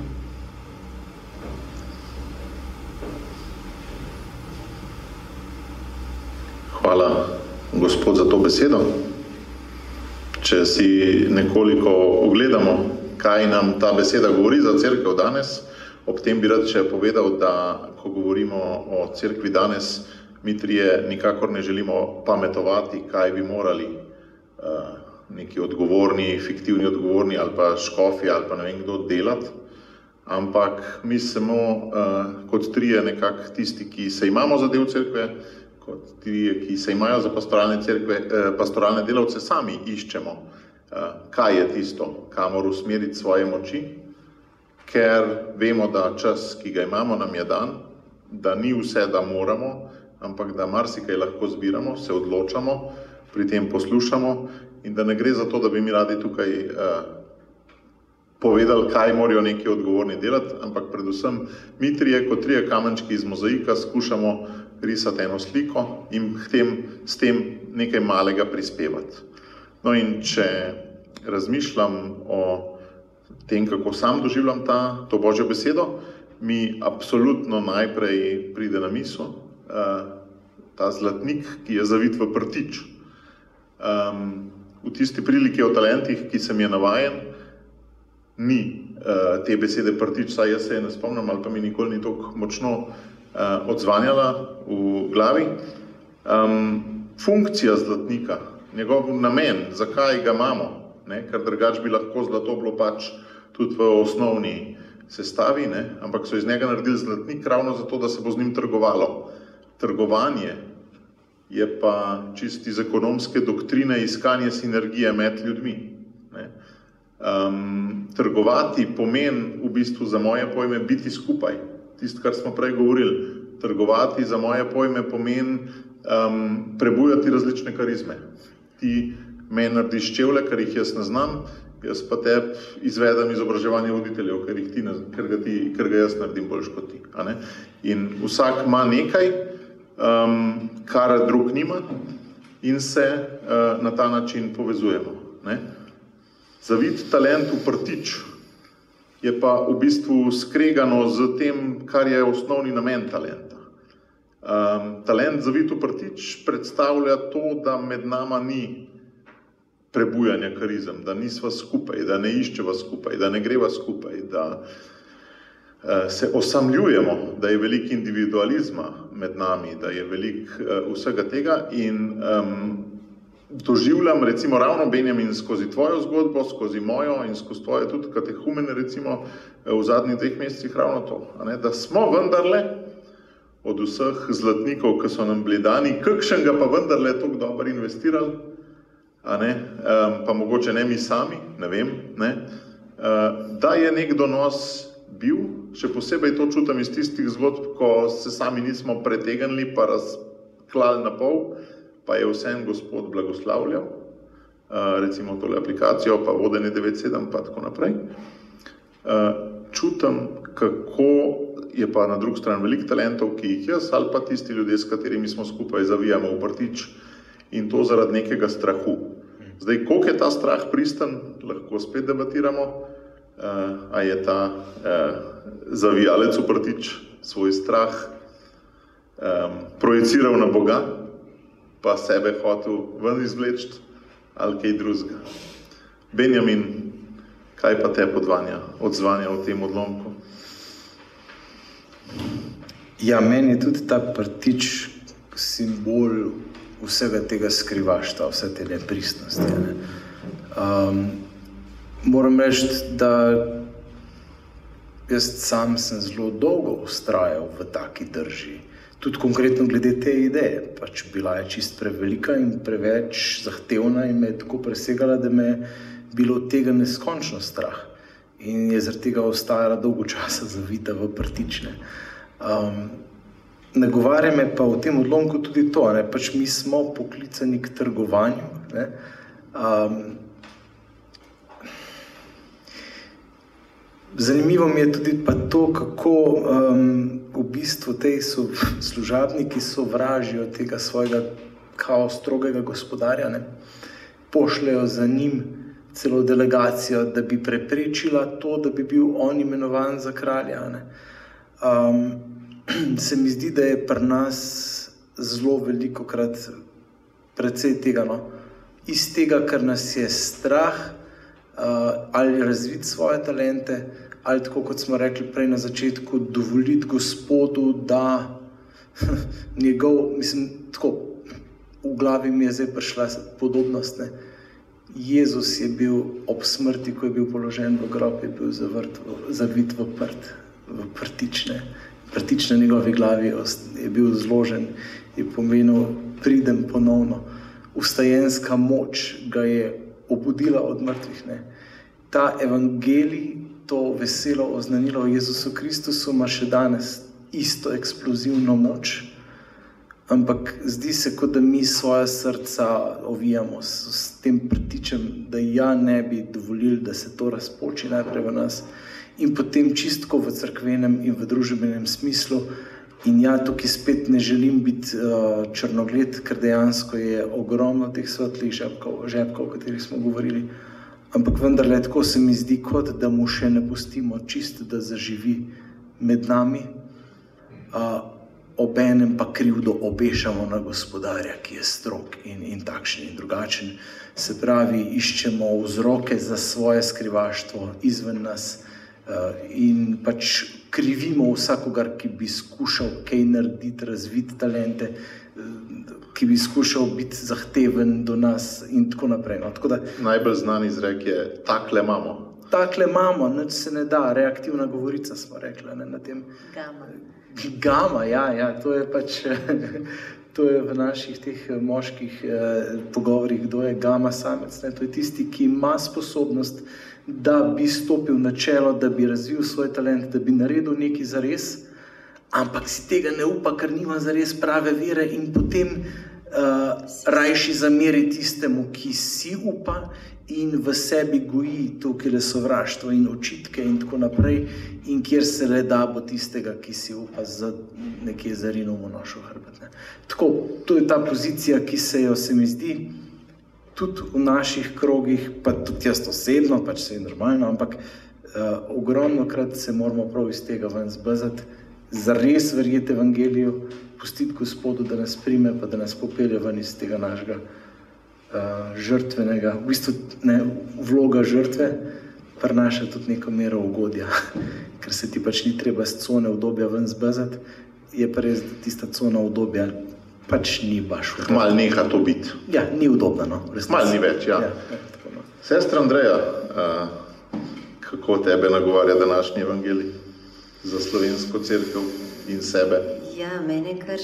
Hvala, Gospod, za to besedo. Če si nekoliko ogledamo, kaj nam ta beseda govori za cerkev danes, ob tem bi rad še povedal, da ko govorimo o cerkvi danes, mi trije nikakor ne želimo pametovati, kaj bi morali neki odgovorni, fiktivni odgovorni ali pa škofi ali pa ne vem kdo delati, ampak mi samo kot trije nekako tisti, ki se imamo za del cerkve, kot trije, ki se imajo za pastoralne delavce, sami iščemo, kaj je tisto, kamor usmeriti svoje moči, ker vemo, da čas, ki ga imamo, nam je dan, da ni vse, da moramo, ampak da marsikaj lahko zbiramo, se odločamo, pri tem poslušamo in da ne gre za to, da bi mi radi tukaj povedali, kaj morajo neki odgovorni delati, ampak predvsem mi trije, kot trije kamenčki iz mozaika, skušamo risati eno sliko in s tem nekaj malega prispevati. No in če razmišljam o tem, kako sam doživljam to Božjo besedo, mi absolutno najprej pride na misel ta zlatnik, ki je zavit v prtič. V tisti priliki o talentih, ki sem je navajen, ni te besede prtič, saj jaz se je ne spomnim ali pa mi nikoli ni tako močno odzvanjala v glavi. Funkcija zlatnika, njegov namen, zakaj ga imamo, ker drugače bi lahko zlato bilo pač tudi v osnovni sestavi, ampak so iz njega naredili zlatnik ravno zato, da se bo z njim trgovalo. Trgovanje je pa čisto iz ekonomske doktrine iskanje sinergije med ljudmi. Trgovati pomeni v bistvu za moje pojme biti skupaj, tisto, kar smo prej govorili. Trgovati za moje pojme pomeni prebujati različne karizme. Ti me narediš čevlje, ker jih jaz ne znam, jaz pa tebi izvedem izobraževanje voditeljev, ker ga jaz naredim boljš kot ti. In vsak ima nekaj, kar drug nima in se na ta način povezujemo. Zavit talent v prtič je pa v bistvu skregano z tem, kar je osnovni namen talenta. Talent zavit v prtič predstavlja to, da med nama ni prebujanja karizem, da nisva skupaj, da ne iščeva skupaj, da ne greva skupaj, da se osamljujemo, da je veliko individualizma med nami, da je veliko vsega tega in doživljam recimo ravno Benjamin skozi tvojo zgodbo, skozi mojo in skozi tvoje tudi katehumene recimo v zadnjih 2 mesecih ravno to, da smo vendarle od vseh zlatnikov, ki so nam bili dani, kakšnega pa vendarle toliko dobro investirali, pa mogoče ne mi sami, ne vem, da je nek donos bil, še posebej to čutam iz tistih zgodb, ko se sami nismo pretegnili pa razklali na pol, pa je vsem Gospod blagoslavljal, recimo tole aplikacijo, pa vodenje 9.7, pa tako naprej. Čutim, kako je pa na drugi strani veliko talentov, ki jih jaz ali pa tisti ljudje, s katerimi smo skupaj zavijamo v prtič in to zaradi nekega strahu. Zdaj, koliko je ta strah pristen, lahko spet debatiramo, a je ta zavijalec v prtič svoj strah projiciral na Boga, pa sebe hotel ven izvleči ali kaj drugega. Benjamin, kaj pa te odzvanja v tem odlomku? Ja, meni je tudi ta prtič simbol vsega tega skrivaštva, vse te nepristnosti. Moram reči, da jaz sam sem zelo dolgo vztrajal v taki drži. Tudi konkretno glede te ideje, pač bila je čist prevelika in preveč zahtevna in me je tako presegala, da me je bilo od tega neskončno strah. In je zaradi tega ostajala dolgo časa zavita v prtične. Nagovarja me pa v tem odlomku tudi to, pač mi smo poklicani k trgovanju. Zanimivo mi je tudi pa to, kako v bistvu tej služabniki sovražijo tega svojega kao strogega gospodarja, pošljajo za njim celo delegacijo, da bi preprečila to, da bi bil on imenovan za kralja. Se mi zdi, da je pri nas zelo velikokrat precej tega, iz tega, ker nas je strah ali razviti svoje talente, ali tako, kot smo rekli prej na začetku, dovoliti Gospodu, da tako, v glavi mi je zdaj prišla podobnost, Jezus je bil ob smrti, ko je bil položen v grob, je bil zavit v prtič na njegovi glavi je bil zložen, je pomenil, pridem ponovno. Vstajenska moč ga je obudila od mrtvih. Ta evangelij, to veselo oznanilo o Jezusu Kristusu ima še danes isto eksplozivno moč, ampak zdi se, kot da mi svoja srca ovijamo s tem prtičem, da ne bi dovolili, da se to razpoči najprej v nas in potem čistko v cerkvenem in v družbenem smislu. In tukaj spet ne želim biti črnogled, ker dejansko je ogromno teh svetlih žepkov, o katerih smo govorili, ampak vendarle tako se mi zdi, kot da mu še ne pustimo čisto, da zaživi med nami, obenem pa krivdo obešamo na Gospodarja, ki je strog in takšen in drugačen. Se pravi, iščemo vzroke za svoje skrivaštvo izven nas in pač krivimo vsakogar, ki bi skušal kaj narediti, razviti talente, ki bi skušal biti zahteven do nas in tako naprej. Najbolj znan izrek je takle imamo. Takle imamo, nič se ne da, reaktivna govorica smo rekli na tem. Gama, to je pač, to je v naših teh moških pogovorih, kdo je gama samec. To je tisti, ki ima sposobnost, da bi stopil na čelo, da bi razvil svoj talent, da bi naredil nekaj zares, ampak si tega ne upa, ker nima zares prave vere in potem rajši zameri tistemu, ki si upa in v sebi goji to, kjer je sovraštvo in očitke in tako naprej, in kjer se le da bo tistega, ki si upa nekje zarinil v našo hrbet. Tako, to je ta pozicija, ki se jo, se mi zdi, tudi v naših krogih, pa tudi jaz osebno, pač se je normalno, ampak ogromno krat se moramo prav iz tega ven zbezati, zares verjeti evangeliju, pustiti Gospodu, da nas prime, pa da nas popelje ven iz tega našega žrtvenega, v bistvu vloga žrtve prinaša tudi neko mero ugodja, ker se ti pač ni treba z cone udobja ven zbezati, je pa res, da tista cona udobja pač ni baš udobna. Mal neha to biti. Ni udobna, Mal ni več, Sestra Andreja, kako tebe nagovarja današnji evangelij za slovensko cerkev in sebe? Mene kar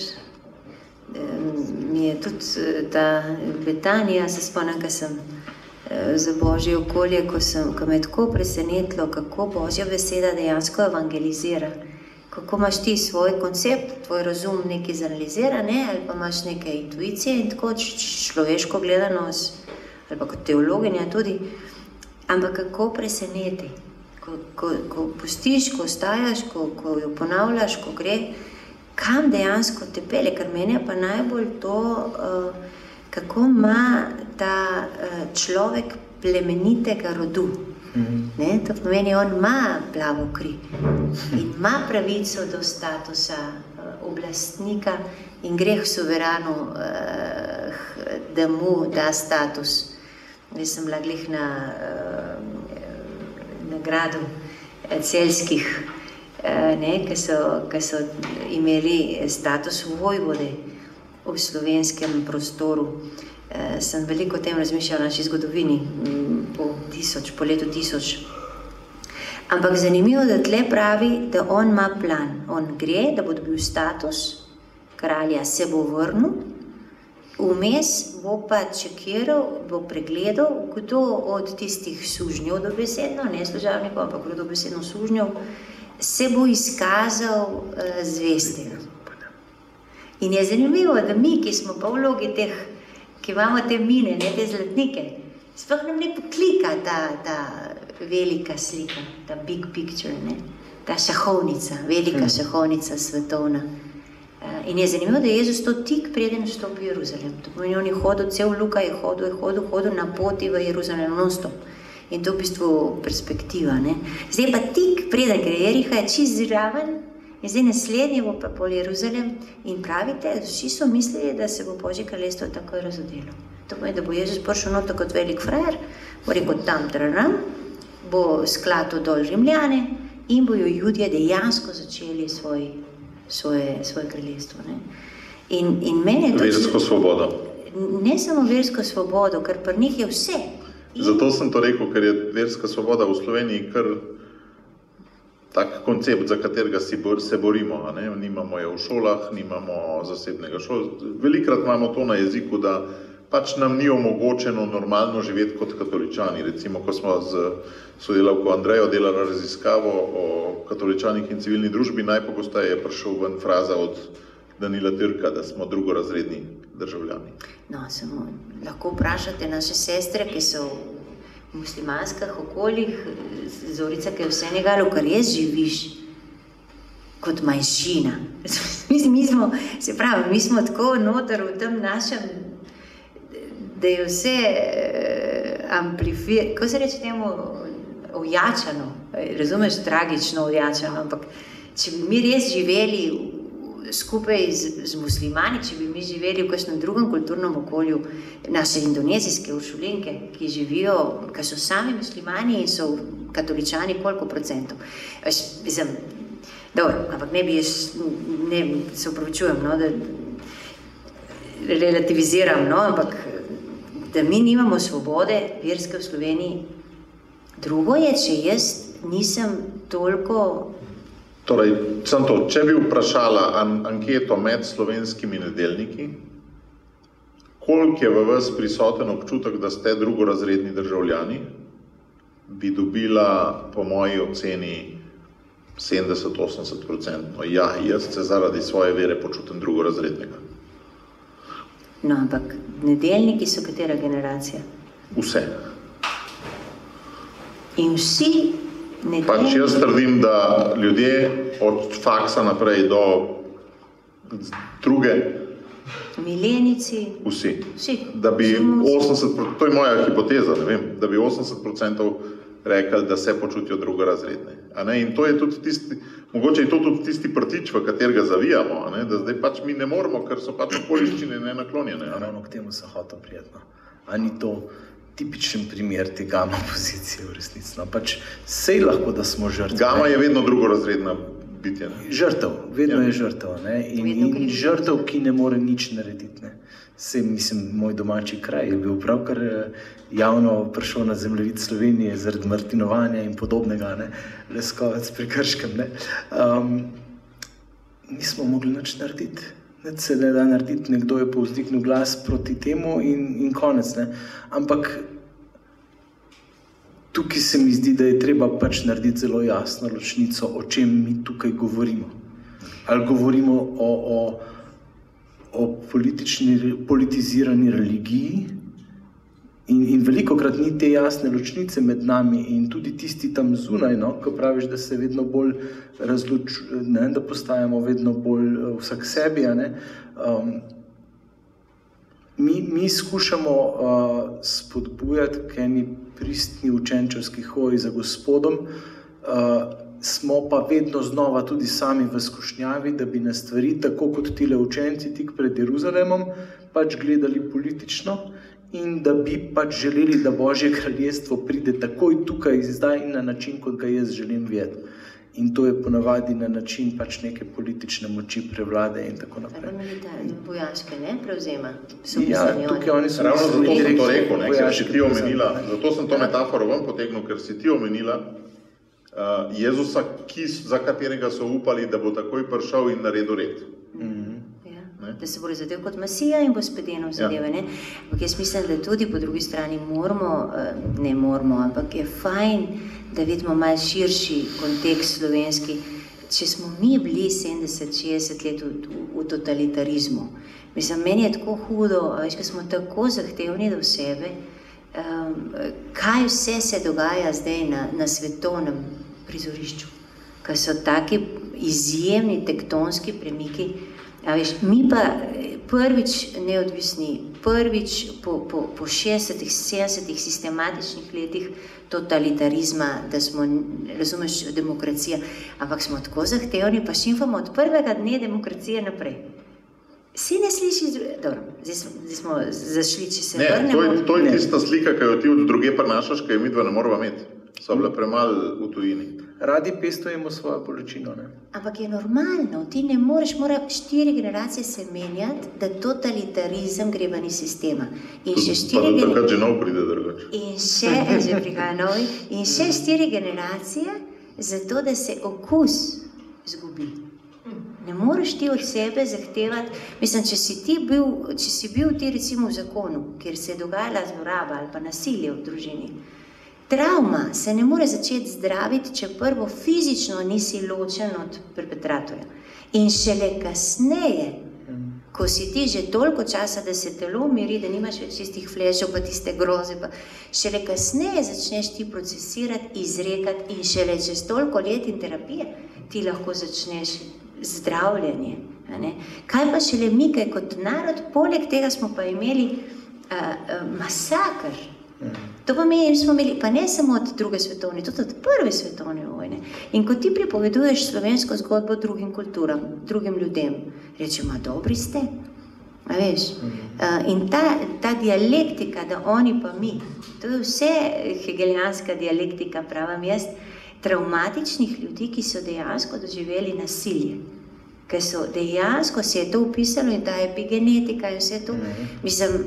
mi je tudi ta Betanija, se spomnim, ko sem za Božje okolje, ko me je tako presenetilo, kako Božja beseda dejansko evangelizira. Kako imaš ti svoj koncept, tvoj razum nekaj zanalizira, ali pa imaš neke intuicije in tako človeško gledano, ali pa kot teologinja tudi, ampak kako preseneti. Ko pustiš, ko ostajaš, ko jo ponavljaš, ko gre, kam dejansko te pelje, ker meni je pa najbolj to, kako ima ta človek plemenitega rodu. To pomeni, on ima plavo kri in ima pravico do statusa oblastnika in greh suveranu, da mu da status. Jaz sem bila glih na nagradu celjskih, ki so imeli status vojvode v slovenskem prostoru. Sem veliko o tem razmišljala v naši zgodovini, po letu 1000. Ampak zanimivo, da tle pravi, da on ima plan. On gre, da bo dobil status kralja, se bo vrnil, vmes bo pa čekiral, bo pregledal, kdo od tistih sužnjev dobesedno, ne služavnikov, ampak kdo dobesedno sužnjev, se bo izkazal zvestega. In je zanimivo, da mi, ki smo pa v vlogi teh, ki imamo te mine, te zlatnike, sploh nam ne poklika ta velika slika, ta big picture, ta šahovnica, velika šahovnica svetovna. In je zanimivo, da je Jezus to tik preden vstopi v Jeruzalem. To pomeni, on je hodil, cel Luka je hodil na poti v Jeruzalem non-stop. In to v bistvu perspektiva, ne. Zdaj pa tik preden gre Jeriha je čist zraven in zdaj naslednji bo pa pol Jeruzalem in pravite, vsi so mislili, da se bo Božje kraljestvo takoj razodelo. To pomeni, da bo Jezus prišel noter kot velik frajer, bo rekel tam traram, bo sklato dol Rimljane in bojo Judje dejansko začeli svoje kraljestvo, ne. In meni je to... Versko svobodo. Ne samo versko svobodo, ker pri njih je vse. Zato sem to rekel, ker je verska svoboda v Sloveniji kar tak koncept, za katerega se borimo. Ne? Nimamo je v šolah, nimamo zasebnega šol. Velikrat imamo to na jeziku, da pač nam ni omogočeno normalno živeti kot katoličani. Recimo, ko smo z sodelavko Andrejo delali raziskavo o katoličanih in civilni družbi, najpogosteje je prišel ven fraza od Danila Türka, da smo drugorazredni državljani. No, samo lahko vprašate naše sestre, ki so v muslimanskih okoljih, Zorica, ki je v Senegalu, kar res živiš kot manjšina. Mi smo tako noter v tem našem, da je vse kako se reče temu, ojačano, razumeš, tragično ojačano, ampak če bi mi res živeli skupaj z muslimani, če bi mi živeli v kakšnem drugem kulturnem okolju, naše indonezijske uršulinke, ki živijo, ki so sami muslimani in so katoličani, koliko procentov. Dobro, ampak ne bi se upravičujem, no, da relativiziram, no, ampak da mi nimamo svobode verske v Sloveniji. Drugo je, če jaz nisem toliko... Torej, sem to, če bi vprašala anketo med slovenskimi nedeljniki, koliko je v vas prisoten občutek, da ste drugorazredni državljani, bi dobila po moji oceni 70-80%. Ja, jaz se zaradi svoje vere počutim drugorazrednega. No, ampak nedeljniki so katera generacija? Vse. In vsi nedeljniki... Pač jaz trdim, da ljudje od faksa naprej do druge... Milenici... Vsi. Vsi. Da bi 80%, to je moja hipoteza, ne vem, da bi 80% rekli, da se počutijo drugorazredne. In to je tudi tisti, mogoče je to tudi tisti prtič, v katerega zavijamo, da zdaj pač mi ne moramo, ker so pač okoliščine nenaklonjene. Ravno k temu se hotel prijetno. A ni to tipičen primer te gama pozicije v resnici? No, pač sej lahko, da smo žrtve. Gama je vedno drugorazredna bitje. Žrtev, vedno je žrtev. In žrtev, ki ne more nič narediti. Ne. Sej, mislim, moj domači kraj je bil pravkar javno prišel na zemljevid Slovenije zaradi martinovanja in podobnega, ne. Leskovec pri Krškem. Ne. Nismo mogli nič narediti. Nič se ne da narediti, nekdo je povzdignil glas proti temu in konec. Ne. Ampak tukaj se mi zdi, da je treba pač narediti zelo jasno ločnico, o čem mi tukaj govorimo. Ali govorimo o politizirani religiji in velikokrat ni te jasne ločnice med nami in tudi tisti tam zunaj, no, ko praviš, da se vedno bolj da postajamo vedno bolj vsak sebi, ne. Mi skušamo spodbujati k eni pristni učenčevski hoji za Gospodom, smo pa vedno znova tudi sami v skušnjavi, da bi na stvari, tako kot tile učenci tik pred Jeruzalemom, pač gledali politično in da bi pač želeli, da Božje kraljestvo pride takoj tukaj zdaj in na način, kot ga jaz želim videti. In to je ponavadi na način pač neke politične moči prevlade in tako naprej. Ali militarne, vojaške, ne, prevzema? Ja, tukaj oni so... Ravno zato sem to rekel, ker si ti omenila, zato sem to metaforo vam potegnil, ker si ti omenila Jezusa, za katerega so upali, da bo takoj prišel in naredil red. Da se bo razodel kot Masija in bo spedenil zadeve. Ja. Ampak jaz mislim, da tudi po drugi strani ampak je fajn, da vidimo malo širši kontekst slovenski. Če smo mi bili 70-60 let v totalitarizmu, mislim, meni je tako hudo, veš, ko smo tako zahtevni do sebe, kaj vse se dogaja zdaj na svetovnem prizorišču, ko so taki izjemni tektonski premiki. A veš, mi pa prvič neodvisni, prvič po 60-ih, 70-ih sistematičnih letih totalitarizma, da smo, razumeš, demokracija, ampak smo tako zahtevni, pa šimfamo od prvega dne demokracije naprej. Si ne sliši, dobro, zdaj smo zašli, če se vrnemo. Ne, to je tista slika, ki jo ti od druge prenašaš, ki jo midva ne morava imeti. So bila premalo v tujini. Radi pestujemo svojo bolečino, ne? Ampak je normalno, ti ne moreš, mora 4 generacije se menjati, da totalitarizem gre ven iz sistema. In še 4 generacije. Že nov pride drugače. In še, že prihaja novi, in še 4 generacije, zato da se okus zgubi. Ne moreš ti od sebe zahtevati, mislim, če si bil ti recimo v zakonu, kjer se je dogajala zloraba ali pa nasilje v družini, travma se ne more začeti zdraviti, če prvo fizično nisi ločen od perpetratorja. In šele kasneje, ko si ti že toliko časa, da se telo umiri, da nimaš več tistih flešov, pa tiste groze, pa šele kasneje začneš ti procesirati, izrekati in šele čez toliko let in terapije ti lahko začneš zdravljenje. Kaj pa šele mi, kaj kot narod, poleg tega smo pa imeli masakr. To pomeni, smo imeli, pa ne samo od druge svetovne, tudi od prve svetovne vojne. In ko ti pripoveduješ slovensko zgodbo drugim kulturam, drugim ljudem, rečemo, dobri ste. A veš? In ta dialektika, da oni pa mi, to je vse hegelijanska dialektika, pravim jaz, travmatičnih ljudi, ki so dejansko doživeli nasilje. Ker so dejansko, se je to upisalo in ta epigenetika in vse to. Mislim,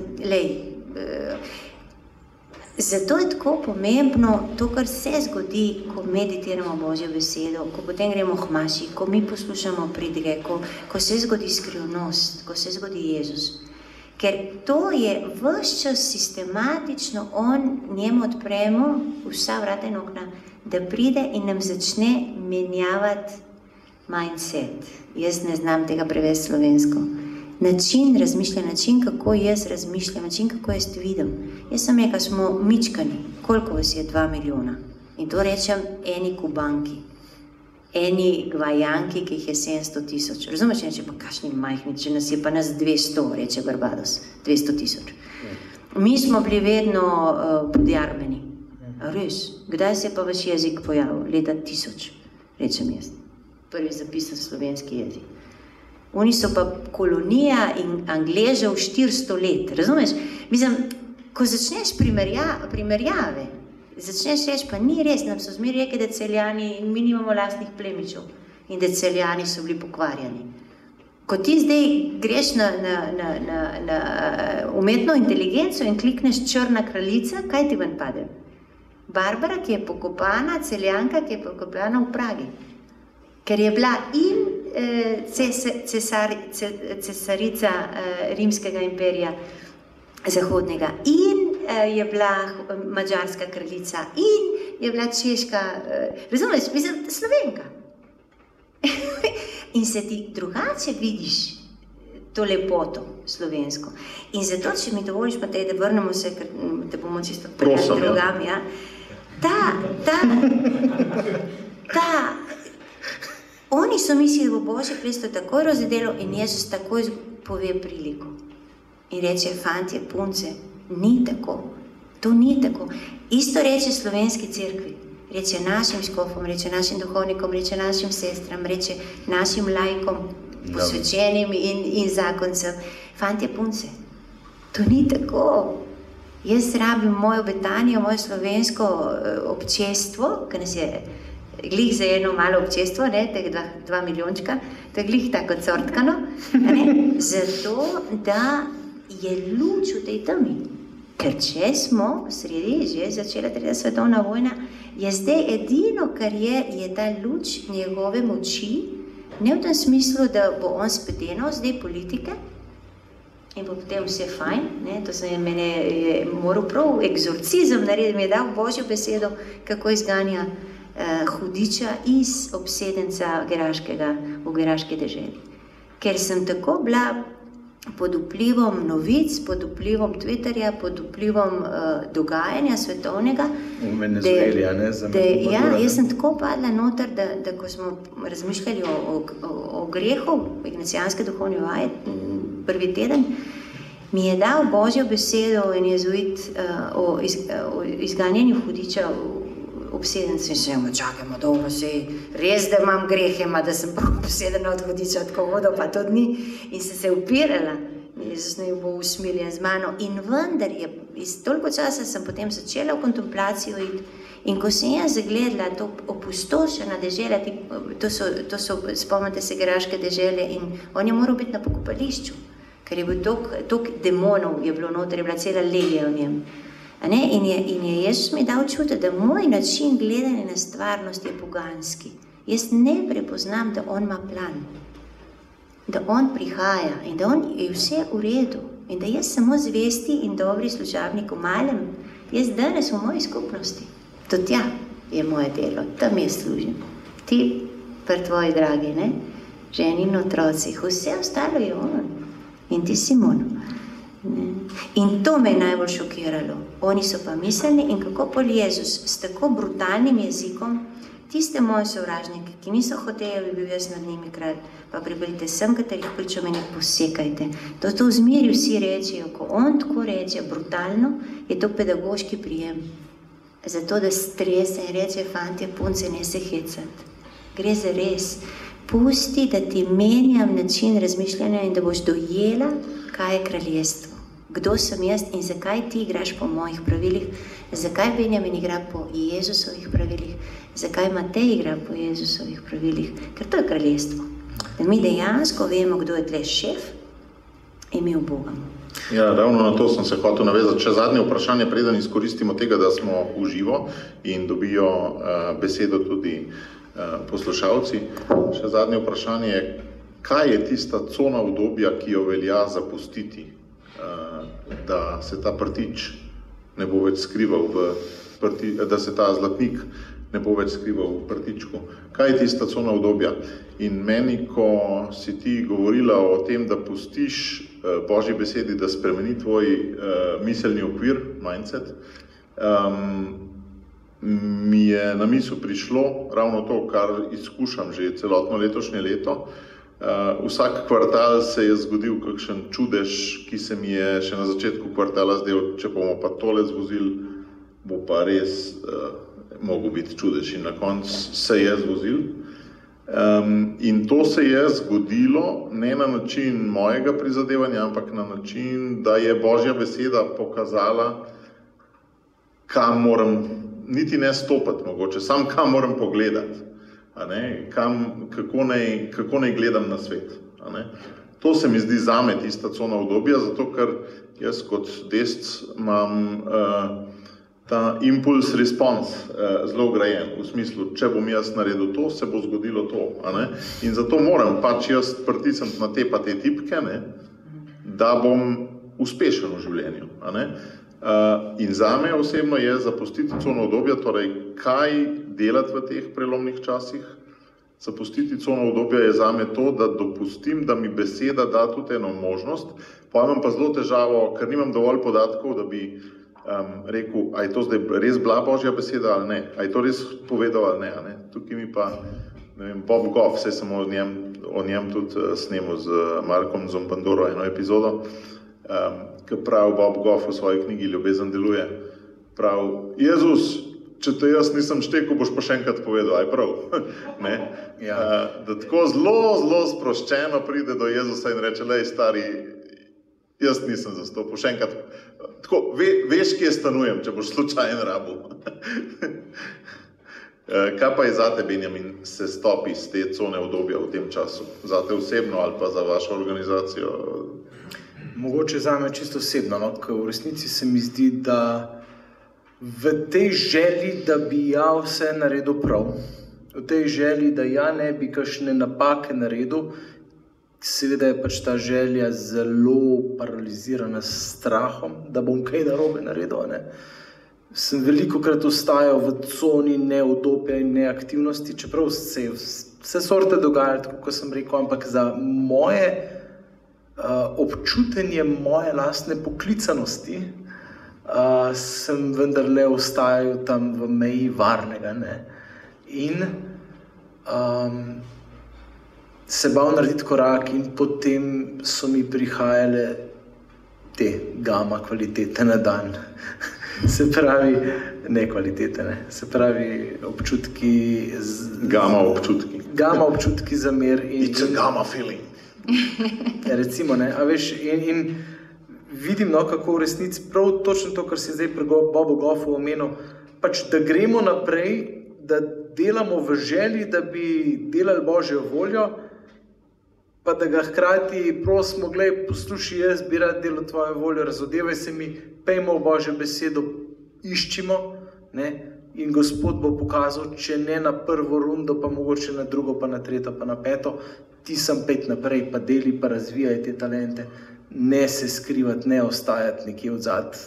zato je tako pomembno to, kar se zgodi, ko meditiramo Božjo besedo, ko potem gremo k maši, ko mi poslušamo pridige, ko se zgodi skrivnost, ko se zgodi Jezus. Ker to je ves čas sistematično, njemu odpremo vsa vrata in okna, da pride in nam začne menjavati mindset. Jaz ne znam tega prevesti slovensko. Način razmišljanja, način, kako jaz razmišljam, način, kako jaz vidim. Jaz sem rekel, smo mičkani, koliko vas je 2 milijona. In to rečem eni Kubanki, eni Gvajanki, ki jih je 700 000. Razumeš, reče, pa kakšni majhni, če nas je pa nas 200, reče Barbados, 200 000. Mi smo bili vedno podjarbeni. Res, kdaj se je pa vaš jezik pojavil? Leta 1000, rečem jaz. Prvi zapisan slovenski jezik. Oni so pa kolonija in Angležev 400 let, razumeš? Mislim, ko začneš primerjave, začneš reči, pa ni res, nam so zmeri rekli, da Celjani, mi nimamo lastnih plemičev in da Celjani so bili pokvarjani. Ko ti zdaj greš na umetno inteligenco in klikneš črna kraljica, kaj ti ven pade? Barbara, ki je pokopana, Celjanka, ki je pokopana v Pragi. Ker je bila in cesarica rimskega imperija zahodnega in je bila madžarska kraljica in je bila češka, razumeš, mislim, Slovenka. In se ti drugače vidiš to lepoto slovensko. In zato, če mi dovoliš, Matej, da vrnemo se, ker te bomo čisto prijeli drugam, ja. Oni so mislili, da bo Božje kraljestvo takoj razdelilo in Jezus takoj pove priliko. In reče, fantje, punce, ni tako. To ni tako. Isto reče slovenski cerkvi. Reče našim škofom, reče našim duhovnikom, reče našim sestram, reče našim laikom, posvečenim in zakoncem. Fantje, punce, to ni tako. Jaz rabim mojo Betanijo, moje slovensko občestvo, ki nas je glih za eno malo občestvo, teh 2 milijončka, to je glih tako cortkano, zato, da je luč v tej temi. Ker če smo sredi, že začela 3. svetovna vojna, je zdaj edino, kar je ta luč njegove moči, ne v tem smislu, da bo on spedeno zdaj politike in bo potem vse fajn, to se mene je moral prav egzorcizem narediti, mi je dal Božjo besedo, kako izganja hudiča iz obsedenca geraškega v geraški deželi. Ker sem tako bila pod vplivom novic, pod vplivom Twitterja, pod vplivom dogajanja svetovnega. V Venezueli, ne? Jaz sem tako padla noter, da ko smo razmišljali o grehu, ignacijanske duhovne vaje, prvi teden, mi je dal Božjo besedo in jezuit o izganjanju hudiča obsedencev. In sem čakajmo dolgo, res, da imam grehe, da sem obsedena od hudiča, tako vodo pa to ni. In sem se upirala, Jezus ne bo usmiljen z mano. In vendar je, iz toliko časa sem potem začela v kontemplacijo iti. In ko sem jaz zagledala to opustošena dežela, to so, spomnite se, geraške dežele, in on je moral biti na pokopališču, ker je bil toliko demonov, je bilo noter, je bila cela legija v njem. In je Jezus mi dal čutiti, da moj način gledanja na stvarnost je poganski. Jaz ne prepoznam, da on ima plan, da on prihaja in da on je vse v redu in da jaz samo zvesti in dobri služabnik v malem, jaz danes v moji skupnosti. To tja je moje delo, tam jaz služim. Ti pri tvoji dragi, ne? Ženi in otrocih, vse ostalo je on. In ti Simon. In to me je najbolj šokiralo. Oni so pa mislili, in kako pol Jezus s tako brutalnim jezikom, tiste moje sovražnike, ki niso hoteli, bi bil jaz nad njimi kralj, pa pripeljite sem, katerih pričom in jih posekajte. To v zmeri vsi rečejo, ko on tako reče brutalno, je to pedagoški prijem. Zato, da strese in reče, fantje, punce, ne se hecati. Gre za res. Pusti, da ti menjam način razmišljanja in da boš dojela, kaj je kraljestvo. Kdo sem jaz in zakaj ti igraš po mojih pravilih, zakaj Benjamin igra po Jezusovih pravilih, zakaj Matej igra po Jezusovih pravilih, ker to je kraljestvo. Da mi dejansko vemo, kdo je tle šef in mi ubogamo. Ja, ravno na to sem se hotel navezati. Še zadnje vprašanje, preden izkoristimo tega, da smo v živo in dobijo besedo tudi poslušalci. Še zadnje vprašanje je, kaj je tista cona udobja, ki jo velja zapustiti, da se ta prtič ne bo več skrival da se ta zlatnik ne bo več skrival v prtičku. Kaj je tista cona udobja? In meni, ko si ti govorila o tem, da pustiš Božji besedi, da spremeni tvoj miselni okvir, mindset, mi je na misel prišlo ravno to, kar izkušam že celotno letošnje leto. Vsak kvartal se je zgodil kakšen čudež, ki se mi je še na začetku kvartala zdel, če bomo pa tole zvozili, bo pa res mogel biti čudež. In na koncu se je zvozil. In to se je zgodilo ne na način mojega prizadevanja, ampak na način, da je Božja beseda pokazala, kam moram, niti ne stopati mogoče, sam kam moram pogledati, kako naj gledam na svet. To se mi zdi zame tista cona udobja, zato ker jaz kot desc imam ta impuls response zelo grajen, v smislu, če bom jaz naredil to, se bo zgodilo to. In zato moram pač jaz pritisniti na te pa te tipke, da bom uspešen v življenju. In zame osebno je zapustiti cono udobja, torej kaj delati v teh prelomnih časih. Zapustiti cono udobja je zame to, da dopustim, da mi beseda da tudi eno možnost, pa imam pa zelo težavo, ker nimam dovolj podatkov, da bi rekel, a je to zdaj res bila Božja beseda ali ne, a je to res povedal ali ne. Tukaj mi pa, ne vem, Bob Goff, saj sem o njem tudi snemal z Markom Zompandoro eno epizodo, ki pravi Bob Goff v svoji knjigi Ljubezen deluje, pravi, Jezus, če te jaz nisem štekel, boš pa še enkrat povedal, aj prav. Da tako zelo sproščeno pride do Jezusa in reče, lej, stari, jaz nisem zastopil, še enkrat, tako, veš, kje stanujem, če boš slučajen rabil. Kaj pa je zate, Benjamin, se stopi z te cone udobja v tem času? Zate osebno ali pa za vašo organizacijo? Mogoče zame čisto osebno, ker v resnici se mi zdi, da v tej želji, da bi ja vse naredil prav, v tej želji, da ja ne bi kakšne napake naredil, seveda je pač ta želja zelo paralizirana s strahom, da bom kaj narobe naredil. Sem velikokrat ostajal v coni neudobja in neaktivnosti, čeprav se vse sorte dogajali, tako kot sem rekel, ampak za moje občutenje moje lastne poklicanosti sem vendarle ostajal tam v meji varnega. In se bal narediti korak in potem so mi prihajale te gama kvalitete na dan. Se pravi, ne kvalitete, ne. Se pravi, občutki... Gama občutki. Gama občutki za mir. It's a gamma feeling. Recimo, ne, a veš, in vidim, no, kako v resnici prav točno to, kar si zdaj pri Bobu Goffu omenil, pač, da gremo naprej, da delamo v želji, da bi delali Božjo voljo, pa da ga hkrati prosimo, glej, poslušaj, jaz bi rad delal tvojo voljo, razodevaj se mi, pejmo v Božjo besedo, iščimo, ne, in Gospod bo pokazal, če ne na prvo rundo, pa mogoče na drugo, pa na tretjo, pa na peto, ti sem pet naprej, pa deli, pa razvijaj te talente, ne se skrivati, ne ostajati nekje odzad,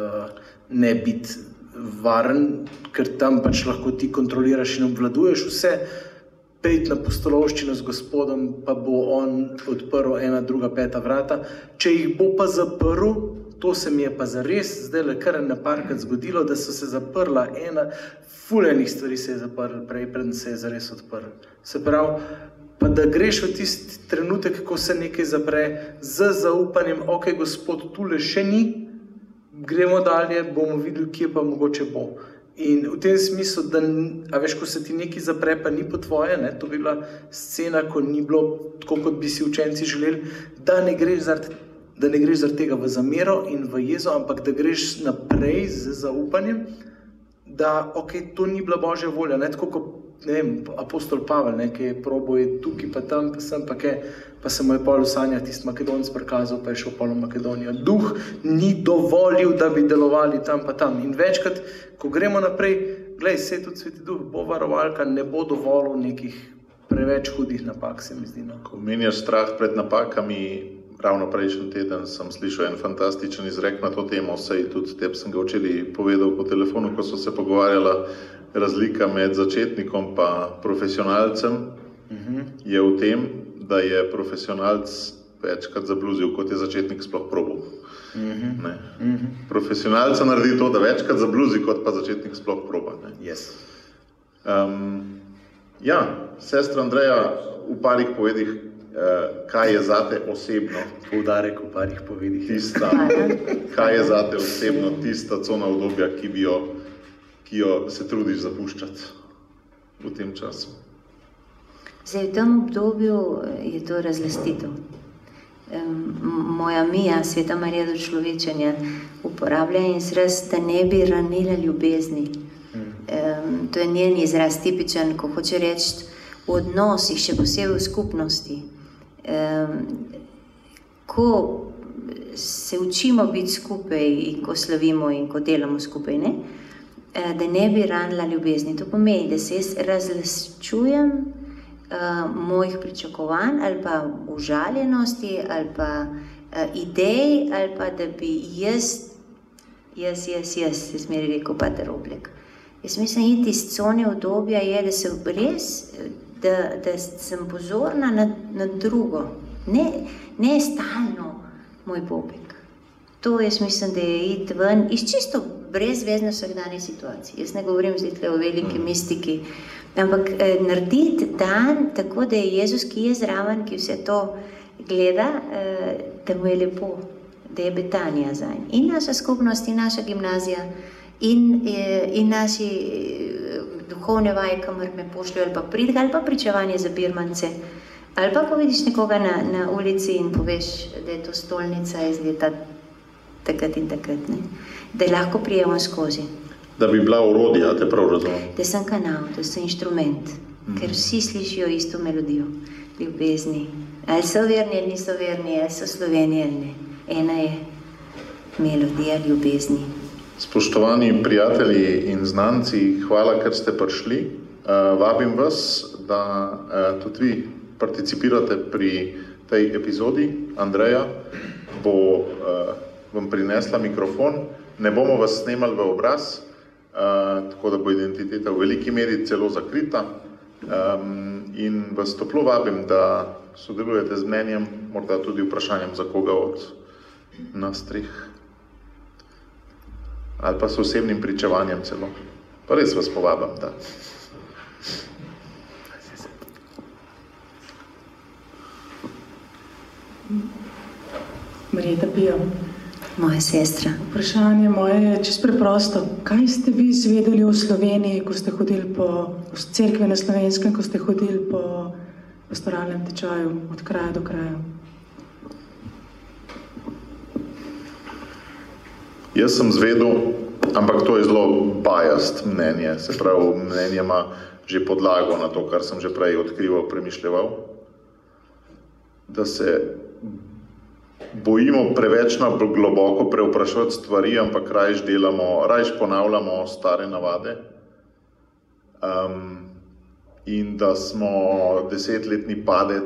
ne biti varen, ker tam pač lahko ti kontroliraš in obvladuješ vse, pejt na pustolovščino z Gospodom, pa bo on odprl 1, 2, 5 vrata. Če jih bo pa zaprl, to se mi je pa zares zdaj kar naparkrat zgodilo, da so se zaprla ful enih stvari se je zaprl prej, preden se je zares odprl. Se pravi, pa da greš v tisti trenutek, ko se nekaj zapre, z zaupanjem, ok, Gospod, tule še ni, gremo dalje, bomo videli, kje pa mogoče bo. In v tem smislu, da, a veš, ko se ti nekaj zapre, pa ni po tvoje, ne, to bi bila scena, ko ni bilo tako, kot bi si učenci želeli, da ne greš zaradi tega v zamero in v jezo, ampak da greš naprej z zaupanjem, da, ok, to ni bila Božja volja, ne, tako kot, ne vem, apostol Pavel, ne, ki je proboj tukaj, pa tam, pa sem, pa se mu je pol v sanjah tisti Makedonc prikazal, pa je šel pol v Makedonijo. Duh ni dovolil, da bi delovali tam pa tam. In večkrat, ko gremo naprej, glej, saj tudi Sveti Duh bo varovalka, ne bo dovolil nekih preveč hudih napak, se mi zdi. No. Ko menjaš strah pred napakami, ravno prejšnji teden sem slišal en fantastičen izrek na to temo, saj tudi tebi sem ga včeraj povedal po telefonu, ko so se pogovarjala razlika med začetnikom pa profesionalcem, je v tem, da je profesionalc večkrat zabluzil, kot je začetnik sploh probal. Profesionalca naredi to, da večkrat zabluzi, kot pa začetnik sploh proba. Yes. Ja, sestra Andreja, v parih povedih, kaj je zate osebno? Poudarek v parih povedih. Kaj je zate osebno tista cona obdobja, ki jo se trudiš zapuščati v tem času? Zdaj, v tem obdobju je to razlastitev. Moja Mija, Sveta Marija do človečenja, uporablja izraz, da ne bi ranila ljubezni. To je njen izraz tipičen, ko hoče reči v odnosih, še posebej v skupnosti. Ko se učimo biti skupaj in ko slavimo in ko delamo skupaj, ne? Da ne bi ranila ljubezni. To pomeni, da se jaz razlaščujem mojih pričakovanj ali pa užaljenosti ali pa idej ali pa da bi jaz zmeri rekel pater Oblek. Jaz mislim, iti iz cone obdobja je, da se res, da sem pozorna na drugo, ne stalno moj Bobek. To jaz mislim, da je iti ven iz čisto brezvezne vsakdanje situacije. Jaz ne govorim zdaj tle o veliki mistiki, ampak narediti dan tako, da je Jezus, ki je zraven, ki vse to gleda, da mu je lepo, da je Betanija zanj. In naša skupnost, in naša gimnazija, in naši duhovne vaje, kamor me pošljajo, ali pa pridga, ali pa pričevanje za birmance, ali pa ko vidiš nekoga na ulici in poveš, da je to stolnica iz leta takrat in takrat, ne? Da lahko prijemo skozi. Da bi bila orodja, te prav razumem. Da sem kanal, da sem inštrument, ker vsi slišijo isto melodijo, ljubezni. Ali so verni, ali niso verni, ali so Sloveniji, ali ne. Ena je melodija ljubezni. Spoštovani prijatelji in znanci, hvala, ker ste prišli. Vabim vas, da tudi vi participirate pri tej epizodi. Andreja bo vam prinesla mikrofon. Ne bomo vas snemali v obraz, tako da bo identiteta v veliki meri celo zakrita. In vas toplo vabim, da sodelujete z mnenjem, morda tudi vprašanjem za koga od nas treh. Ali pa s osebnim pričevanjem celo. Pa res vas povabim, da. Marjeta Pija. Moja sestra. Vprašanje moje je čisto preprosto. Kaj ste vi izvedeli o Sloveniji, ko ste hodili po cerkvi na Slovenskem, ko ste hodili po pastoralnem tečaju od kraja do kraja? Jaz sem zvedel, ampak to je zelo biased mnenje, se pravi, mnenje ima že podlago na to, kar sem že prej odkrival, premišljeval, da se bojimo preveč na globoko preuprašati stvari, ampak rajš ponavljamo stare navade. In da smo 10-letni padec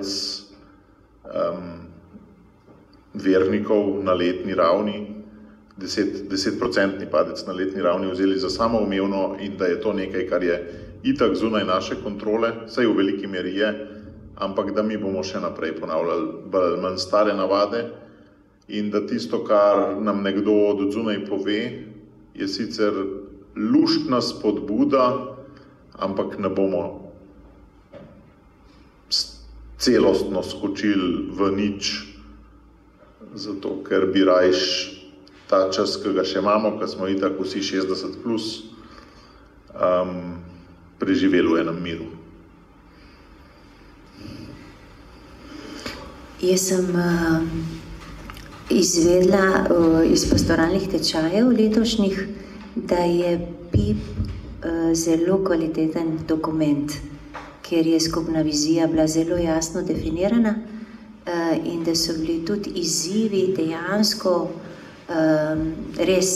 vernikov na letni ravni, 10% padec na letni ravni vzeli za samoumevno in da je to nekaj, kar je itak zunaj naše kontrole, saj v veliki meri je, ampak da mi bomo še naprej ponavljali bolj manj stare navade in da tisto, kar nam nekdo od zunaj pove, je sicer luštna spodbuda, ampak ne bomo celostno skočili v nič, zato ker bi rajš ta čas, ki ga še imamo, ki smo itak vsi 60+, preživeli v enem miru. Jaz sem izvedla iz pastoralnih tečajev letošnjih, da je PIP zelo kvaliteten dokument, ker je skupna vizija bila zelo jasno definirana in da so bili tudi izzivi dejansko res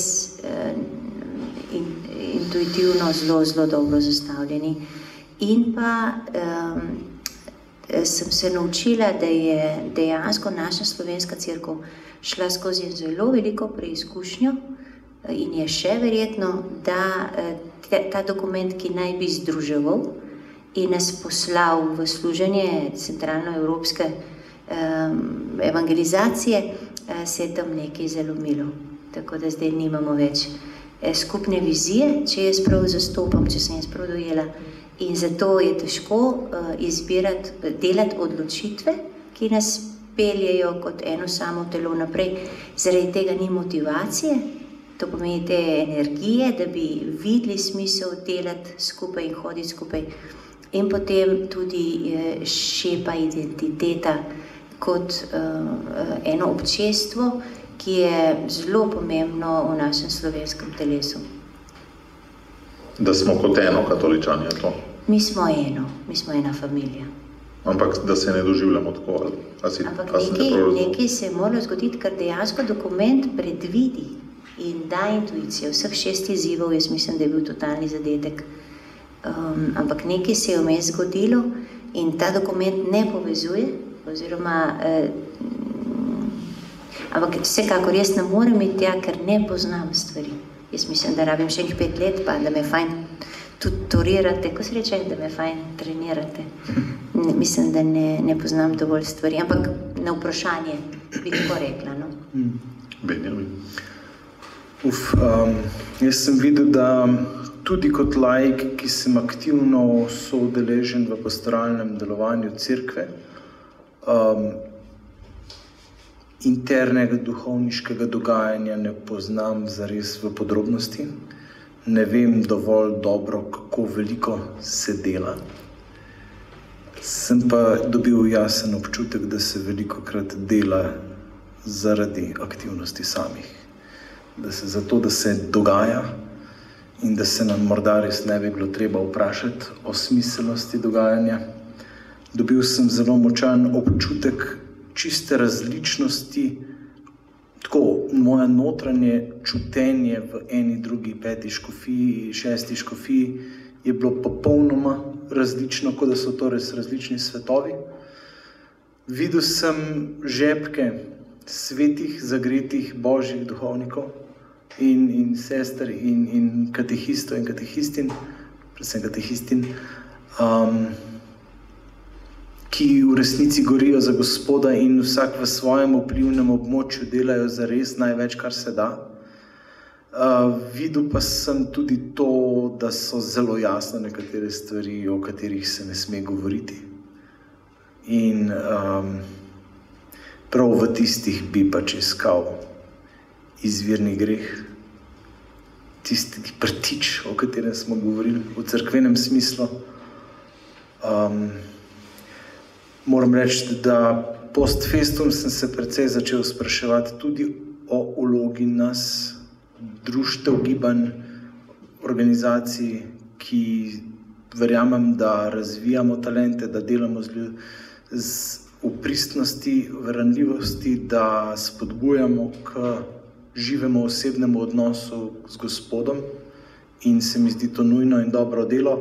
intuitivno zelo dobro zastavljeni. In pa sem se naučila, da je dejansko naša slovenska cerkev šla skozi zelo veliko preizkušnjo in je še verjetno, da ta dokument, ki naj bi združeval in nas poslal v služenje centralnoevropske evangelizacije, se je tam nekaj zalomilo. Tako da zdaj nimamo več skupne vizije, če jaz prav zastopam, če sem jaz prav dojela. In zato je težko delati odločitve, ki nas peljejo kot eno samo telo naprej. Zaradi tega ni motivacije, to pomeni te energije, da bi videli smisel delati skupaj in hoditi skupaj. In potem tudi šepa identiteta kot eno občestvo, ki je zelo pomembno v našem slovenskem telesu. Da smo kot eno katoličani, je to? Mi smo eno, mi smo ena familija. Ampak da se ne doživljamo tako? Ampak nekaj se je moralo zgoditi, ker dejansko dokument predvidi in da intuicijo vseh 6 izzivov, jaz mislim, da je bil totalni zadetek. Ampak nekaj se je vmes zgodilo in ta dokument ne povezuje, oziroma ampak vsekakor jaz ne morem iti tja, ker ne poznam stvari. Jaz mislim, da rabim še 5 let, pa da me fajn tutorirate, ko se reče, da me fajn trenirate. Mislim, da ne poznam dovolj stvari, ampak na vprašanje bi tako rekla. No? Benjamin. Jaz sem videl, da tudi kot laik, ki sem aktivno soudeležen v pastoralnem delovanju cerkve, internega duhovniškega dogajanja ne poznam zares v podrobnosti. Ne vem dovolj dobro, kako veliko se dela. Sem pa dobil jasen občutek, da se velikokrat dela zaradi aktivnosti samih. Zato, da se dogaja in da se nam morda res ne bi bilo treba vprašati o smiselnosti dogajanja. Dobil sem zelo močan občutek čiste različnosti, tako moje notranje čutenje v eni, drugi, 5. škofiji, 6. škofiji je bilo popolnoma različno, kot da so to res različni svetovi. Videl sem žepke svetih, zagretih božjih duhovnikov in sester in katehistov in katehistin, predvsem katehistin, ki v resnici gorijo za Gospoda in vsak v svojem vplivnem območju delajo zares največ, kar se da. Videl pa sem tudi to, da so zelo jasne nekatere stvari, o katerih se ne sme govoriti. In prav v tistih bi pač iskal izvirni greh, tisti prtič, o katerem smo govorili v cerkvenem smislu. Moram reči, da post festum sem se precej začel spraševati tudi o vlogi nas, društev, gibanj, organizacij, ki verjamem, da razvijamo talente, da delamo v pristnosti, v ranljivosti, da spodbujamo k živemu osebnemu odnosu z Gospodom in se mi zdi to nujno in dobro delo.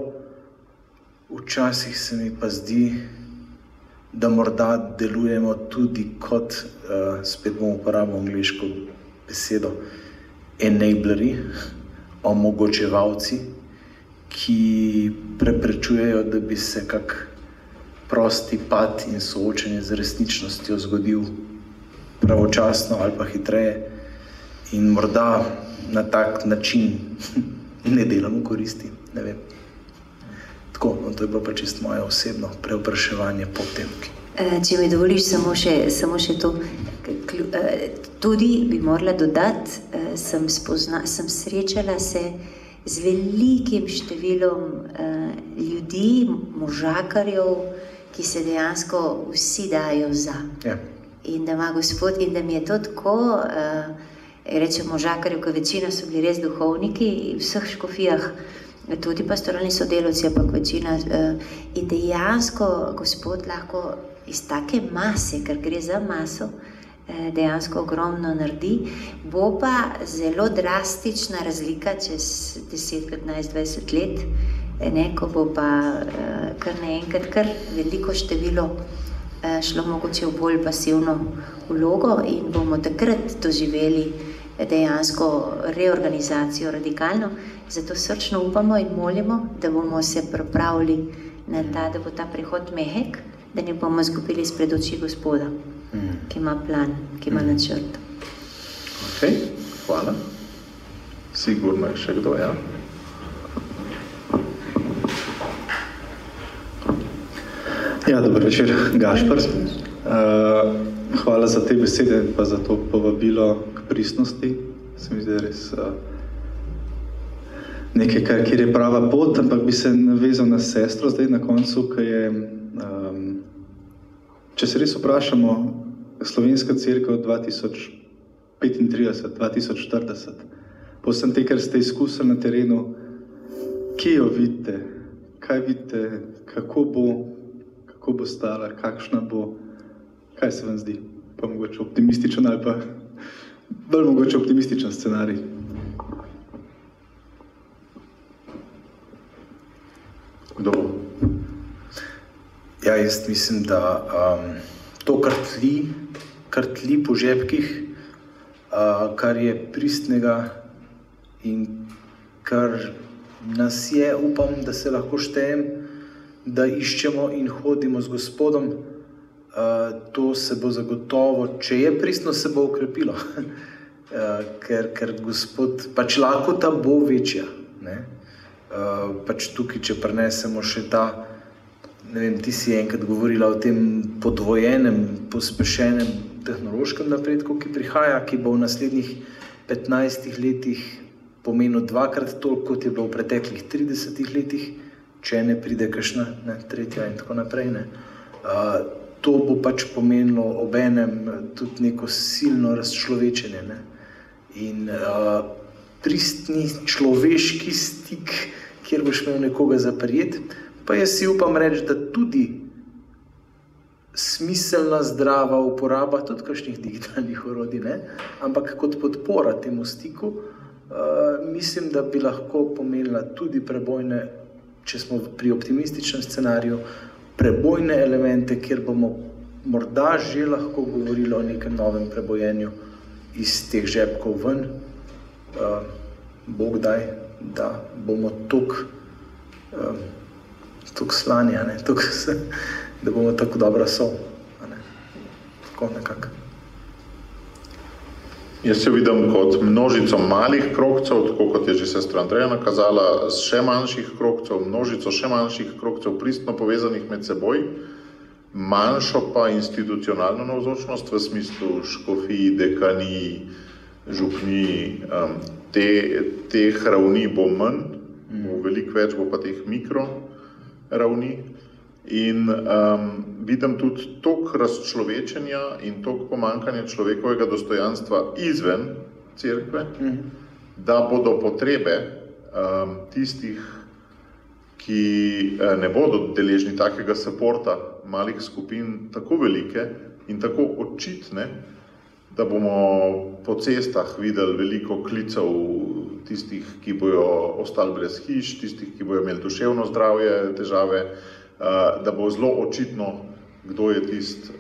Včasih se mi pa zdi, da morda delujemo tudi kot, spet bomo uporabili angleško besedo, enablerji, omogočevalci, ki preprečujejo, da bi se kak prosti pad in soočenje z resničnostjo zgodil pravočasno ali pa hitreje. In morda na tak način ne delamo koristi, ne vem. Tako, no, to je bilo pa čisto moje osebno preopraševanje po tem. Če mi dovoliš samo še to, tudi bi morala dodati, sem srečala se z velikim številom ljudi, možakarjev, ki se dejansko vsi dajo za. Ja. In da ima Gospod, in da mi je to tako, rečemo možakarjev, ker večina so bili res duhovniki v vseh škofijah, tudi pastoralni sodelavci, ampak večina. In dejansko Gospod lahko iz take mase, ker gre za maso, dejansko ogromno naredi. Bo pa zelo drastična razlika čez 10, 15, 20 let, ko bo pa kar naenkrat kar veliko število šlo mogoče v bolj pasivno vlogo in bomo takrat doživeli dejansko reorganizacijo radikalno. Zato srčno upamo in molimo, da bomo se pripravili na ta, da bo ta prehod mehek, da ne bomo izgubili spred oči Gospoda, ki ima plan, ki ima načrt. Ok, hvala. Sigurno je še kdo, ja? Ja, dober večer, Gašper. Hvala za te besede in pa za to povabilo k pristnosti. Se mi zdi res nekaj, kjer je prava pot, ampak bi se navezal na sestro zdaj na koncu, ki je, če se res vprašamo, Slovenska cerkev 2035, 2040, po vsem te, kar ste izkusili na terenu, kje jo vidite, kaj vidite, kako bo stala, kakšna bo, kaj se vam zdi, pa mogoče optimističen ali pa bolj mogoče optimističen scenarij. Kdo bo? Ja, jaz mislim, da to, kar tli po žepkih, kar je pristnega in kar nas je, upam, da se lahko štejem, da iščemo in hodimo z Gospodom, to se bo zagotovo, če je pristno, se bo ukrepilo. Ker Gospod, pač lakota bo večja. Ne? Pač tukaj, če prinesemo še ta, ne vem, ti si enkrat govorila o tem podvojenem, pospešenem tehnološkem napredku, ki prihaja, ki bo v naslednjih 15 letih pomenil dvakrat toliko, kot je bilo v preteklih 30 letih, če ne pride kakšna, tretja in tako naprej. To bo pač pomenilo obenem tudi neko silno razčlovečenje. Ne? In pristni človeški stik, kjer boš imel nekoga zaprijeti, pa jaz si upam reči, da tudi smiselna, zdrava uporaba tudi kakšnih digitalnih orodij, ne? Ampak kot podpora temu stiku, mislim, da bi lahko pomenila tudi prebojne, če smo pri optimističnem scenariju, prebojne elemente, kjer bomo morda že lahko govorili o nekem novem prebojenju iz teh žepkov ven. Bog daj, da bomo toliko slani, da bomo tako dobra sol. Tako nekako. Jaz se vidim kot množico malih krogcev, tako kot je že sestra Andreja nakazala, še manjših krogcev, množico še manjših krogcev, pristno povezanih med seboj, manjšo pa institucionalno navzočnost v smislu škofij, dekanij, župnij, teh ravni bo manj, veliko več bo pa teh mikro ravni. In vidim tudi toliko razčlovečenja in toliko pomanjkanja človekovega dostojanstva izven cerkve, da bodo potrebe tistih, ki ne bodo deležni takega supporta malih skupin tako velike in tako očitne, da bomo po cestah videli veliko klicev tistih, ki bojo ostali brez hiš, tistih, ki bojo imeli duševno zdravje, težave, da bo zelo očitno, kdo je tisti,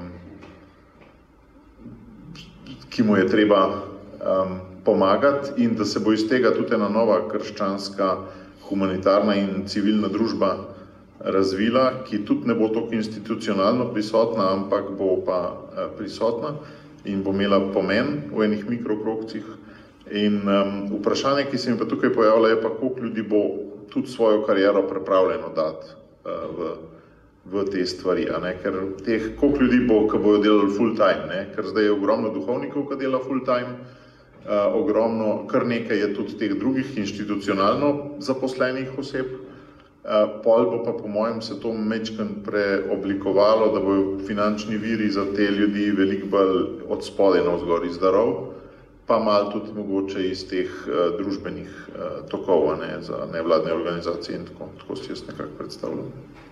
ki mu je treba pomagati in da se bo iz tega tudi ena nova krščanska, humanitarna in civilna družba razvila, ki tudi ne bo toliko institucionalno prisotna, ampak bo pa prisotna in bo imela pomen v enih mikrokrogcih. In vprašanje, ki se mi pa tukaj pojavlja, je pa, koliko ljudi bo tudi svojo kariero pripravljeno dati v te stvari, ker koliko ljudi bo, ki bojo delali full time, ker zdaj je ogromno duhovnikov, ki dela full time, ogromno, kar nekaj je tudi teh drugih institucionalno zaposlenih oseb, pol bo pa po mojem se to majčkeno preoblikovalo, da bojo finančni viri za te ljudi veliko bolj od spodaj navzgor iz darov, pa malo tudi mogoče iz teh družbenih tokov, za nevladne organizacije in tako si jaz nekako predstavljam.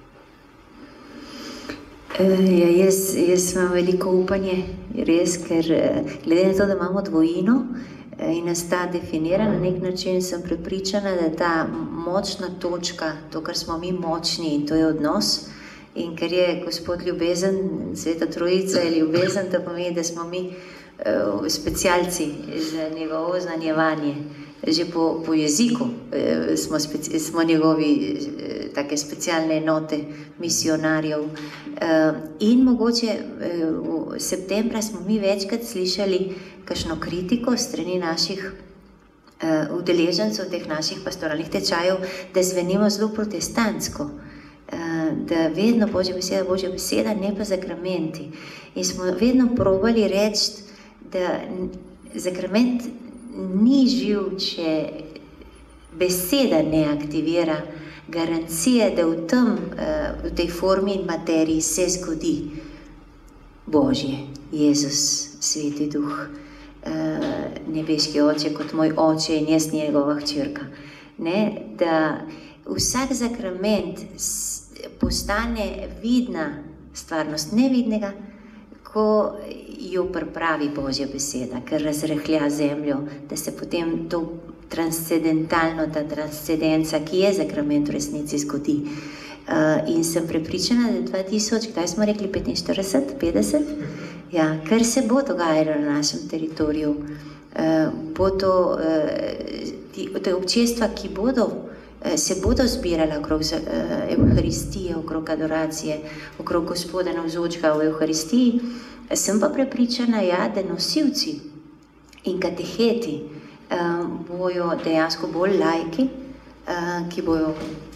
Jaz imam veliko upanje, res, ker glede na to, da imamo dvojino in nas ta definira, na nek način sem prepričana, da ta močna točka, to, kar smo mi močni, in to je odnos, in ker je Gospod ljubezen, Sveta Trojica je ljubezen, to pomeni, da smo mi specialci za njegovo oznanjevanje. Že po jeziku smo njegovi take specialne enote misionarjev. In mogoče v septembra smo mi večkrat slišali kakšno kritiko strani naših udeležencev teh naših pastoralnih tečajev, da zvenimo zelo protestantsko, da vedno Božja beseda, ne pa zakramenti. In smo vedno probali reči, da zakrament ni živ, če beseda ne aktivira garancije, da v tej formi in materiji se zgodi Božje, Jezus, Sveti Duh, nebeški Oče kot moj Oče in jaz njegova hčerka. Da vsak zakrament postane vidna stvarnost nevidnega, ko jo pripravi Božja beseda, ker razrehlja zemljo, da se potem to transcendentalno, ta transcendenca, ki je zakrament v resnici, zgodi. In sem prepričana, da 2000, kdaj smo rekli, 45, 50? Ja, ker se bo dogajalo na našem teritoriju. Bo to občestva, ki se bodo zbirala okrog Evharistije, okrog adoracije, okrog Gospoda navzočega v Evharistiji. Sem pa prepričana, da nosilci in kateheti bojo dejansko bolj laiki, ki bojo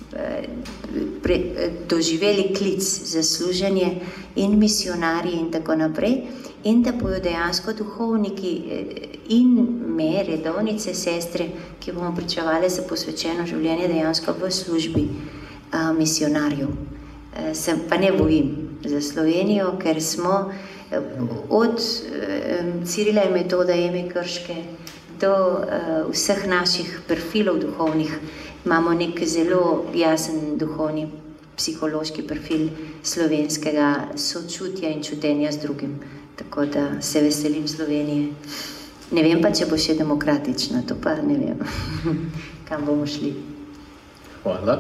doživeli klic za služenje in misionarji in tako naprej, in da bojo dejansko duhovniki in me, redovnice, sestre, ki bomo pričevali za posvečeno življenje dejansko v službi misionarjev. Se pa ne bojim za Slovenijo, ker smo od Cirila in Metoda, Eme Krške do vseh naših profilov duhovnih imamo nek zelo jasen duhovni psihološki profil slovenskega sočutja in čutenja z drugim. Tako da se veselim Slovenije. Ne vem pa, če bo še demokratična, to pa ne vem, kam bomo šli. Hvala.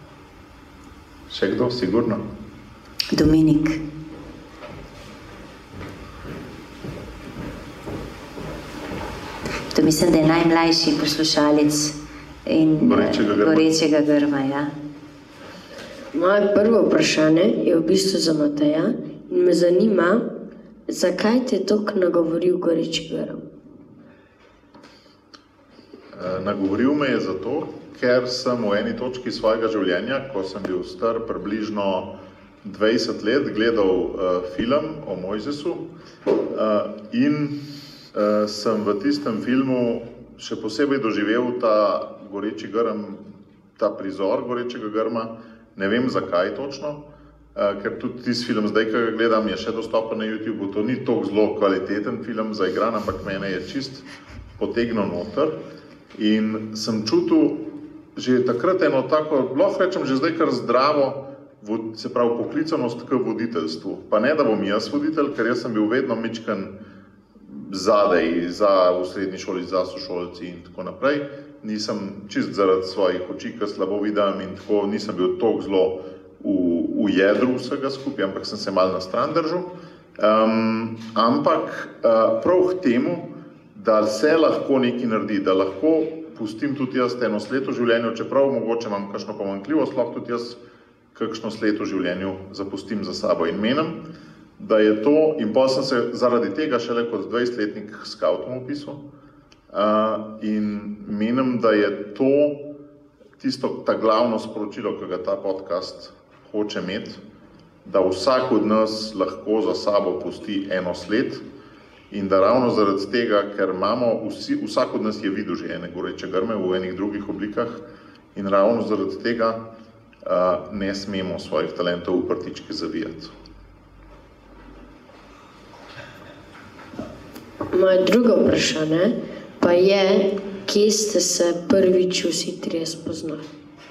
Še kdo, sigurno? Dominik. To mislim, da je najmlajši poslušalec in Gorečega grma, ja. Moje prvo vprašanje je v bistvu za Mateja in me zanima, zakaj te je toliko nagovoril Goreči grm? Nagovoril me je zato, ker sem v eni točki svojega življenja, ko sem bil star približno 20 let gledal film o Mojzesu in sem v tistem filmu še posebej doživel ta goreči grm, ta prizor gorečega grma. Ne vem zakaj točno, ker tudi tisti film zdaj, ki ga gledam, je še dostopen na YouTube. To ni toliko zelo kvaliteten film za igran, ampak mene je čist potegnil noter in sem čutil že takrat eno tako, lahko rečem že zdaj kar zdravo, se pravi poklicanost k voditeljstvu. Pa ne, da bom jaz voditelj, ker jaz sem bil vedno mičken zadej, v srednji šoli, za sošolci in tako naprej. Nisem čist zaradi svojih oči, ki slabo vidim in tako, nisem bil toliko zelo v jedru vsega skupaj, ampak sem se malo na stran držal. Ampak prav k temu, da se lahko nekaj naredi, da lahko pustim tudi jaz eno sled v življenju, čeprav mogoče imam kakšno pomanjkljivost, lahko tudi jaz kakšno sled v življenju zapustim za sabo. In menim, da je to, in potem sem se zaradi tega šele kot 20-letnik skautom upisal, in menim, da je to tisto, ta glavno sporočilo, ki ga ta podcast hoče imeti, da vsak od nas lahko za sabo pusti eno sled in da ravno zaradi tega, ker imamo vsak od nas je videl že ene goreče grme v enih drugih oblikah in ravno zaradi tega ne smemo svojih talentov v prtičke zavijati. Moje drugo vprašanje pa je, kje ste se prvič vsi trije spoznali?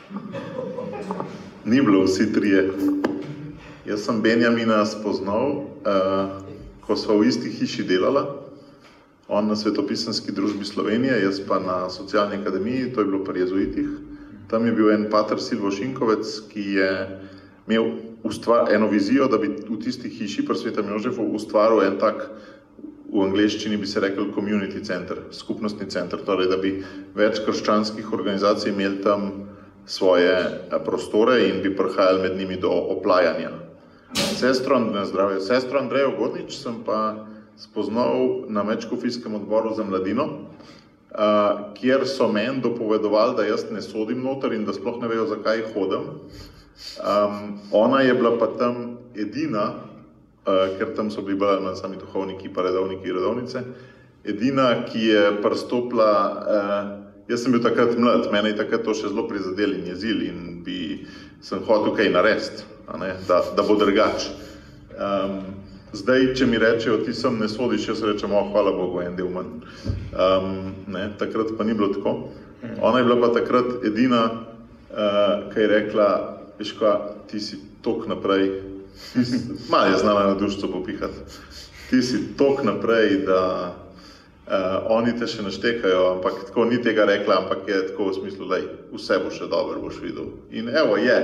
Ni bilo vsi trije. Jaz sem Benjamina spoznal, ko sva v isti hiši delala. On na Svetopisemski družbi Slovenije, jaz pa na Socialni akademiji, to je bilo pri jezuitih. Tam je bil en pater Silvo Šinkovec, ki je imel eno vizijo, da bi v tisti hiši pri Svetem Jožefu ustvaril en tak, v angleščini bi se rekel community center, skupnostni center, torej da bi več krščanskih organizacij imeli tam svoje prostore in bi prihajali med njimi do oplajanja. Sestro Andrejo Godnič sem pa spoznal na Medškofijskem odboru za mladino, kjer so meni dopovedovali, da jaz ne sodim noter in da sploh ne vejo, zakaj hodim. Ona je bila pa tam edina, ker tam so bili bolj ali manj sami duhovniki, pa redovniki in redovnice, edina, ki je pristopila, jaz sem bil takrat mlad, mene je takrat to še zelo prizadel in jezil in sem hotel kaj narediti, da bo drugač. Zdaj, če mi rečejo, ti sem ne sodiš, jaz rečem, hvala Bogu, en del manj. Takrat pa ni bilo tako. Ona je bila pa takrat edina, ki je rekla, veš kaj, ti si tok naprej, malo je znala na dušco popihati, ti si tok naprej, da oni te še naštekajo, ampak tako ni tega rekla, ampak je tako v smislu, lej, vse bo še dobro, boš videl. In evo je.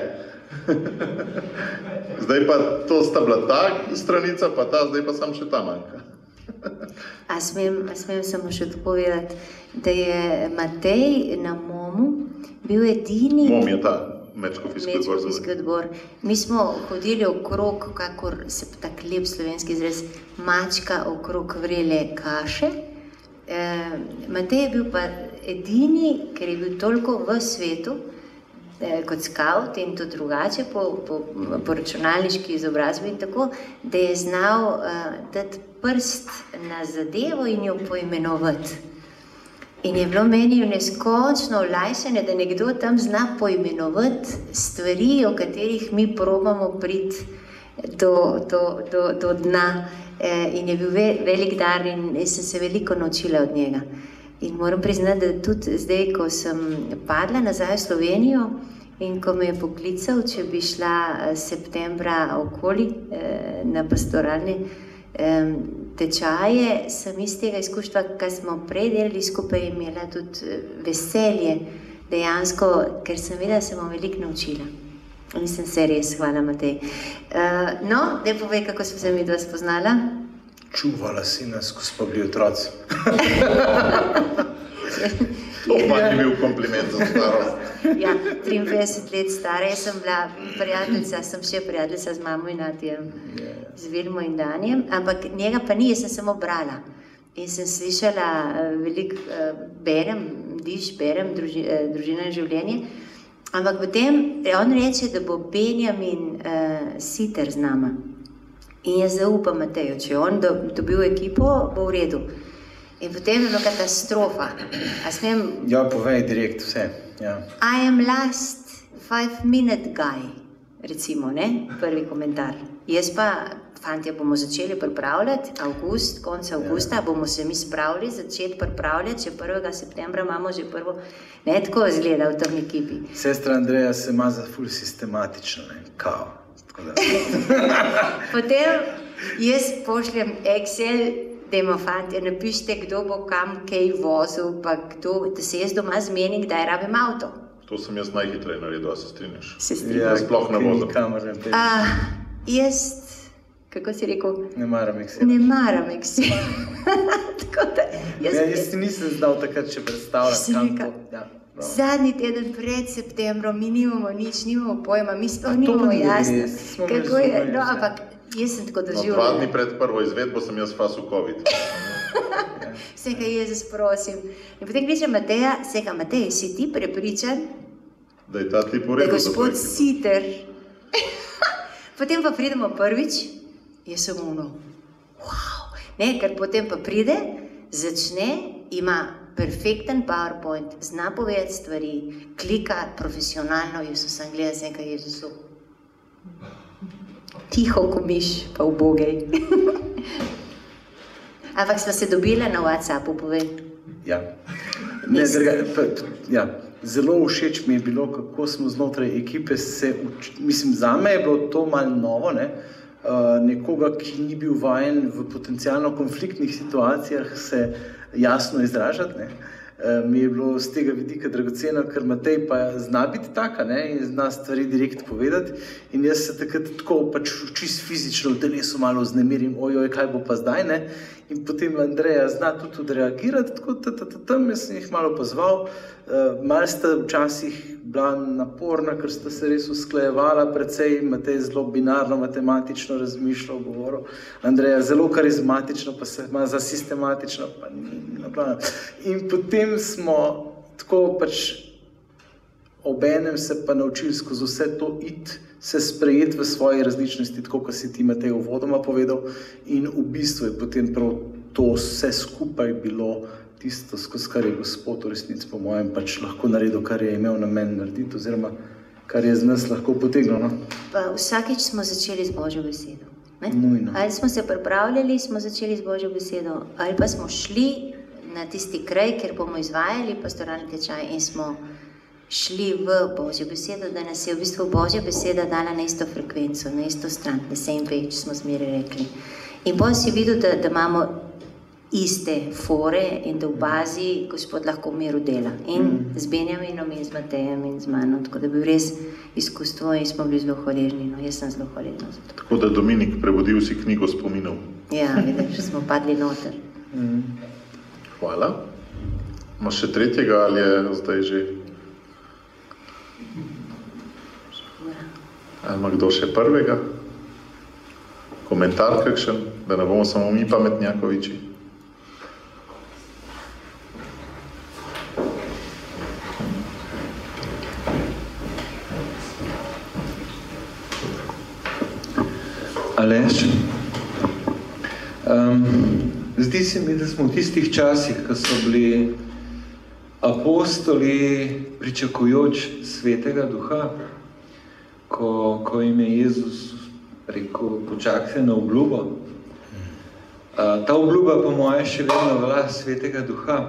Zdaj pa to sta bila ta stranica, pa ta, zdaj pa sam še ta manjka. A smem samo še to povedati, da je Matej na Momu bil edini... Mom je ta Medškofijski odbor. Mi smo hodili okrog, kakor se tak lep slovenski izraz, mačka okrog vrele kaše. Matej je bil pa edini, ker je bil toliko v svetu, kot skaut in to drugače, po računalniški izobrazbi in tako, da je znal dati prst na zadevo in jo poimenovati. In je bilo meni neskončno olajšanje, da nekdo tam zna poimenovati stvari, o katerih mi probamo priti do dna. In je bil velik dar in sem se veliko naučila od njega. In moram priznati, da tudi zdaj, ko sem padla nazaj v Slovenijo in ko me je poklical, če bi šla septembra okoli na pastoralne tečaje, sem iz tega izkustva, kar smo prej delali skupaj, imela tudi veselje dejansko, ker sem vedela, da sem bom veliko naučila. In sem se res, hvala Matej. No, da povej, kako smo se mi dva spoznala. Čuvala si nas, ko smo bili otroci. To pa ni bil kompliment za starost. Ja, 53 let stara, jaz sem bila prijateljica, sem še prijateljica z mamo in atijem, z Vilmo in Danijem, ampak njega pa ni, jaz sem samo brala. In sem slišala veliko, berem Družina in življenje, Ampak potem on reče, da bo Benjamin Siter z nama. In jaz zaupam Mateju, če je on dobil ekipo, bo v redu. In potem je bila katastrofa. A smem? Ja, povej direkt vse. Ja. I am last 5-minute guy, recimo, ne? Prvi komentar. Jaz pa, fantje, bomo začeli pripravljati, konec avgusta, bomo se mi spravili, začeti pripravljati, če 1. septembra imamo že prvo, ne tako izgleda v tem ekipi. Sestra Andreja se ima za ful sistematično, ne, kao. Potem jaz pošljem Excel, dajmo fantje, napišite, kdo bo kam kaj vozil, pa kdo, da se jaz doma zmenim, kdaj rabim avto. To sem jaz najhitreje naredil, a se strinjaš? Se strinjaš? Ja, sploh ne vozim. Jaz, kako si rekel? Ne maram Excel. Ne maram Excel. Tako da, jaz si nisem znal takrat, če predstavljam kam to. Ja. Zadnji teden pred septembrom mi nimamo nič, nimamo pojma, mi sploh nimamo jasno, kako je, no, ampak jaz sem tako doživljala. 2 dni pred prvo izvedbo sem jaz fasil COVID. Vsega Jezus prosim. In potem kličem Mateja, vsega Matej, si ti prepričan, da je ta tip v da je redu? gospod Siter. Potem pa pridemo prvič, jaz sem wow. Ne, ker potem pa pride, začne, ima perfekten PowerPoint, zna povedati stvari, klika profesionalno, jaz sem gledal vsega Jezusu. Tiho ko miš, pa ubogej. Ampak smo se dobile na WhatsAppu, povej. Ja. Zelo všeč mi je bilo, kako smo znotraj ekipe mislim, zame je bilo to malo novo, ne? Nekoga, ki ni bil vajen v potencialno konfliktnih situacijah se jasno izražati, ne? Mi je bilo z tega vidika dragoceno, ker Matej pa zna biti taka, ne? In zna stvari direkt povedati in jaz se takrat tako pač čisto fizično v telesu malo vznemirim, ojoj, kaj bo pa zdaj, ne? In potem Andreja zna tudi odreagirati, tako tam jaz sem jih malo pozval, malo sta včasih bila naporna, ker sta se res usklajevala precej, Matej zelo binarno, matematično razmišljal, govoril, Andreja zelo karizmatično, pa se ima za sistematično, pa ni na planu. In potem smo tako pač obenem se pa naučili skozi vse to iti, se sprejeti v svoji različnosti, tako kot si ti Matej uvodoma povedal, in v bistvu je potem prav to vse skupaj bilo tisto, skozi kar je Gospod v resnici po mojem pač lahko naredil, kar je imel namen narediti, oziroma kar je z nas lahko potegnil. No? Pa vsakič smo začeli z Božjo besedo. Ne? Nujno. Ali smo se pripravljali, smo začeli z Božjo besedo, ali pa smo šli na tisti kraj, kjer bomo izvajali pastoralni tečaj in smo šli v Božjo besedo, da nas je v bistvu Božja beseda dala na isto frekvenco, na isto stran, na same page, smo zmeraj rekli. In potem si videl, da imamo iste fore in da v bazi Gospod lahko v miru dela. In z Benjaminom in z Matejem in z mano, tako da bi res izkustvo in smo bili zelo hvaležni. No, jaz sem zelo hvaležna za to. Tako da Dominik, prebudil si knjigo spominov. Ja, vidiš, smo padli noter. Hvala. Imaš še tretjega ali je zdaj že? Ali ima kdo še prvega? Komentar kakšen, da ne bomo samo mi pametnjakoviči? Aleš, zdi se mi, da smo v tistih časih, ko so bili apostoli pričakujoč Svetega Duha, ko jim je Jezus rekel, počakajte na obljubo. Ta obljuba po moje še vedno velja Svetega Duha.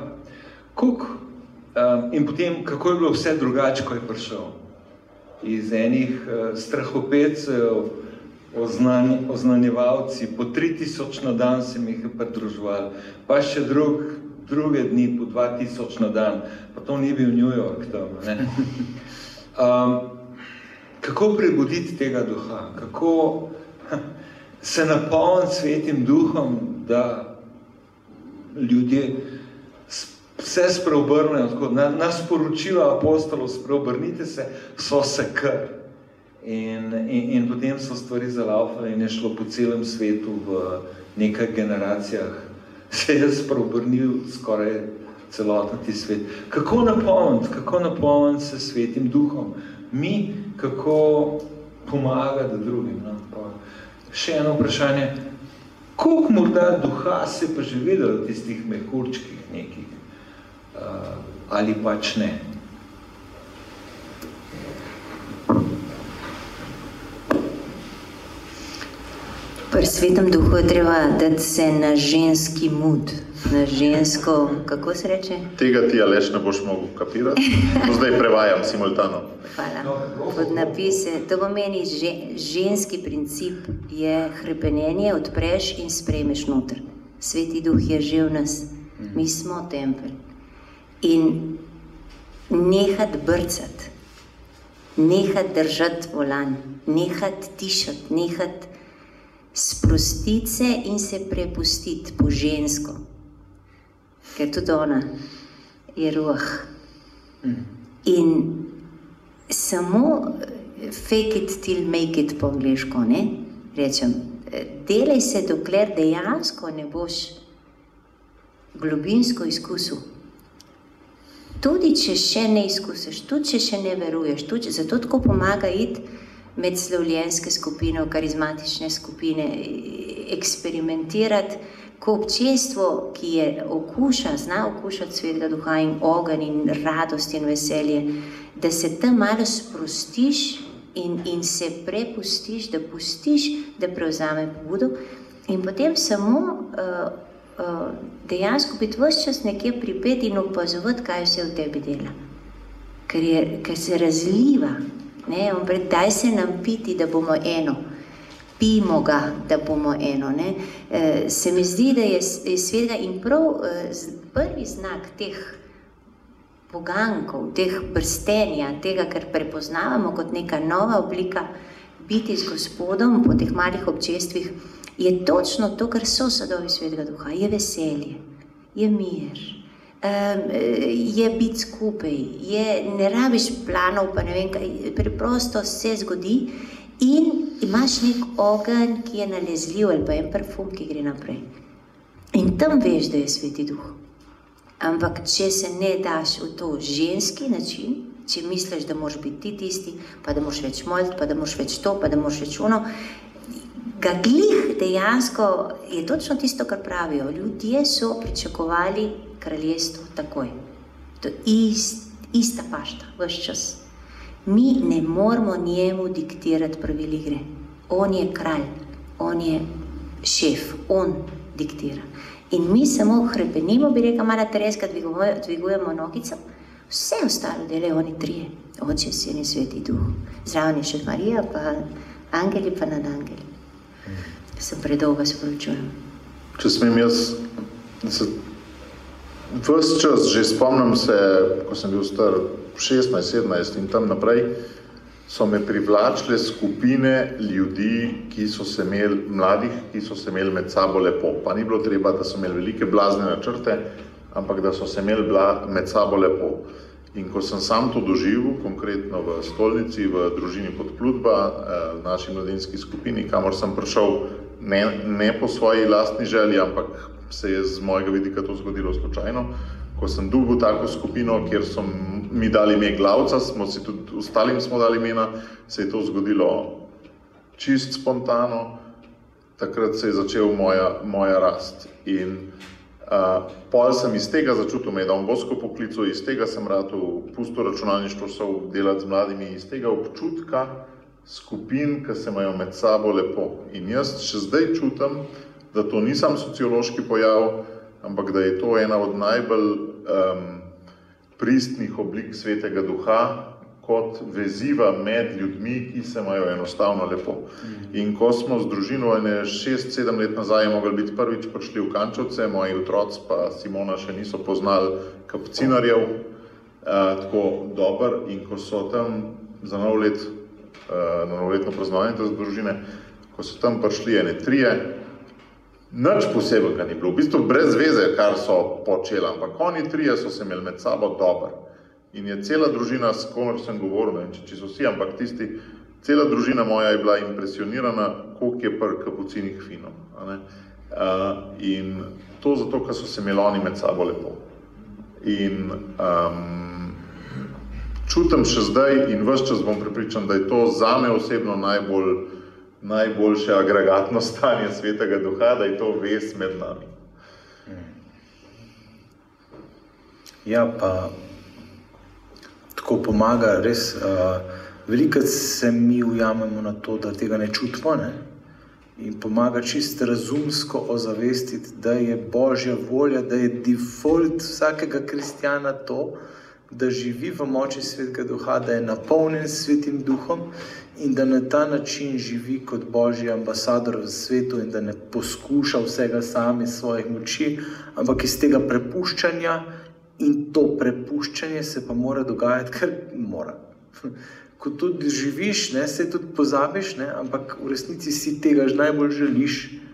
In potem, kako je bilo vse drugače, ko je prišel? Iz enih strahopetcev, oznanjevalci, po 3000 na dan se mi jih pridruževali, pa še druge dni po 2000 na dan, pa to ni bil New York tam, ne? Kako prebuditi tega duha? Kako se napolniti Svetim Duhom, da ljudje se spreobrnejo, tako na sporočilo apostolov, spreobrnite se, so se kar. In potem so stvari zalaufale in je šlo po celem svetu v nekaj generacijah. Se je spreobrnil skoraj celotno ti svet. Kako napolniti se Svetim Duhom? Mi, kako pomagati drugim? No? Pa še eno vprašanje, koliko morda duha se pa že videlo v tistih mehurčkih nekih, ali pač ne? Pri Svetem Duhu je treba dati se na ženski mood, na žensko, kako se reče? Tega ti, Aleš, ne boš mogel kapirati. To zdaj prevajam simultano. Hvala. Pod napise, to pomeni, ženski princip je hrepenenje, odpreš in sprejmeš noter. Sveti Duh je že v nas. Mi smo tempelj. In nehati brcati, nehati držati volan, nehati tišati, nehati sprostiti se in se prepustiti po žensko, ker tudi ona je ruh. In samo fake it till make it po angleško, ne? Rečem, delaj se, dokler dejansko ne boš globinsko izkusil. Tudi če še ne izkusiš, tudi če še ne veruješ, zato tako pomaga iti med slovljenske skupine, karizmatične skupine, eksperimentirati, ko občestvo, ki je zna okušati Svetega Duha in ogenj in radost in veselje, da se tam malo sprostiš in se prepustiš, da pustiš, da prevzame pobudo in potem samo dejansko biti ves čas nekje pripet in opazovati, kaj se v tebi dela. Ker se razliva. Ne, daj se nam piti, da bomo eno. Pijmo ga, da bomo eno. Ne. Se mi zdi, da je Svetega in prav prvi znak teh pogankov, teh brstenja, tega, kar prepoznavamo kot neka nova oblika biti z Gospodom po teh malih občestvih, je točno to, kar so sadovi Svetega Duha. Je veselje, je mir. Je biti skupaj, ne rabiš planov, pa ne vem kaj, preprosto se zgodi in imaš nek ogenj, ki je nalezljiv ali pa en parfum, ki gre naprej. In tam veš, da je Sveti Duh. Ampak če se ne daš v to ženski način, če misliš, da moraš biti ti tisti, pa da moraš več moliti, pa da moraš več to, pa da moraš več ono, ga glih dejansko je točno tisto, kar pravijo. Ljudje so pričakovali kraljestvo takoj. To je ista pašta, ves čas. Mi ne moramo njemu diktirati pravil igre. On je kralj, on je šef, on diktira. In mi samo hrepenimo, bi rekel Mala Tereska, dvigujemo nogico, vse ostalo delajo oni trije. Oče, Sin in Sveti Duh. Zraven je še Marija, pa angeli, pa nad angeli. Sem predolgo, se pravičujem. Če smem jaz, ves čas, že spomnim se, ko sem bil star 16-17 in tam naprej, so me privlačile skupine ljudi, mladih, ki so se imeli med sabo lepo. Pa ni bilo treba, da so imeli velike blazne načrte, ampak da so se imeli med sabo lepo. In ko sem sam to doživel, konkretno v Stolnici, v družini Podplutba, v naši mladinski skupini, kamor sem prišel ne po svoji lastni želji, ampak se je z mojega vidika to zgodilo slučajno. Ko sem dobil tako skupino, kjer so mi dali ime Glavca, smo si tudi ostalim smo dali imena, se je to zgodilo čist spontano, takrat se je začel moja rast. In pol sem iz tega začutil, me je Don Bosco poklical, iz tega sem ratal pusto računalništvo šel delati z mladimi, iz tega občutka skupin, ki se imajo med sabo lepo. In jaz še zdaj čutim, da to ni sam sociološki pojav, ampak da je to ena od najbolj pristnih oblik Svetega Duha, kot veziva med ljudmi, ki se imajo enostavno lepo. In ko smo z družino 6-7 let nazaj mogli biti prvič prišli v Kančovce, moji otroci pa Simona še niso poznali kapucinarjev tako dober, in ko so tam za na novoletno praznovanje te družine, ko so tam prišli ene trije, nič posebnega ni bilo, v bistvu brez veze, kar so počeli, ampak oni trije so se imeli med sabo dober. In je cela družina, s komer sem govoril, ne vem, če so vsi, ampak cela družina moja je bila impresionirana, koliko je pri kapucinih fino. In to zato, ker so se imeli oni med sabo lepo. In čutim še zdaj in ves čas bom prepričan, da je to zame osebno najboljše agregatno stanje Svetega Duha, da je to vez med nami. Ja, pa tako pomaga res. Velikokrat se mi ujamemo na to, da tega ne čutimo, ne? In pomaga čisto razumsko ozavestiti, da je Božja volja, da je default vsakega kristjana to, da živi v moči Svetega Duha, da je napolnjen s Svetim Duhom in da na ta način živi kot Božji ambasador v svetu in da ne poskuša vsega sam iz svojih moči, ampak iz tega prepuščanja. In to prepuščanje se pa mora dogajati, ker mora. Ko tudi živiš, ne, se tudi pozabiš, ne, ampak v resnici si tega najbolj želiš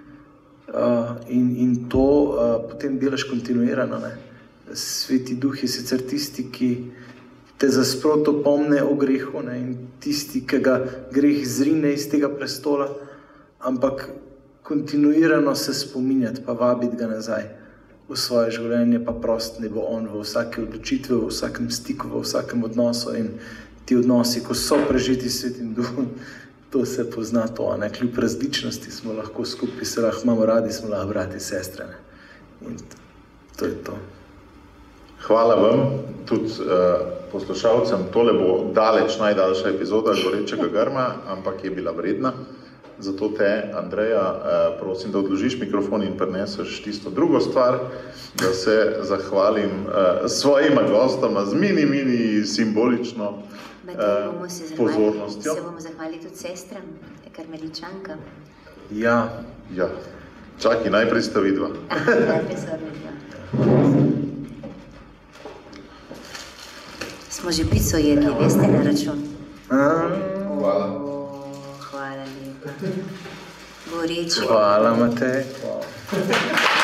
in to potem delaš kontinuirano. Ne. Sveti Duh je sicer tisti, ki te zasproti opomne o grehu, ne, in tisti, ki ga greh zrine iz tega prestola, ampak kontinuirano se spominjati pa vabiti ga nazaj v svoje življenje, pa prost ne bo on v vsake odločitve, v vsakem stiku, v vsakem odnosu in ti odnosi, ko so prežeti s Svetim Duhom, to se pozna to, ne? Kljub različnosti smo lahko skupaj, se lahko imamo radi, smo lahko brati, sestre, ne? In to je to. Hvala vam, tudi poslušalcem. Tole bo daleč najdaljša epizoda Gorečega grma, ampak je bila vredna. Zato te, Andreja, prosim, da odložiš mikrofon in prineseš tisto drugo stvar, da se zahvalim svojima gostoma z mini simbolično pozornostjo. Se bomo zahvalili tudi sestram, karmeličankam. Ja. Čakaj, najprej sta vidva. Najprej sta vidva. Smo že pico jedli, veste, na račun. Hvala. Hvala lepa. Goreči. Hvala, Matej.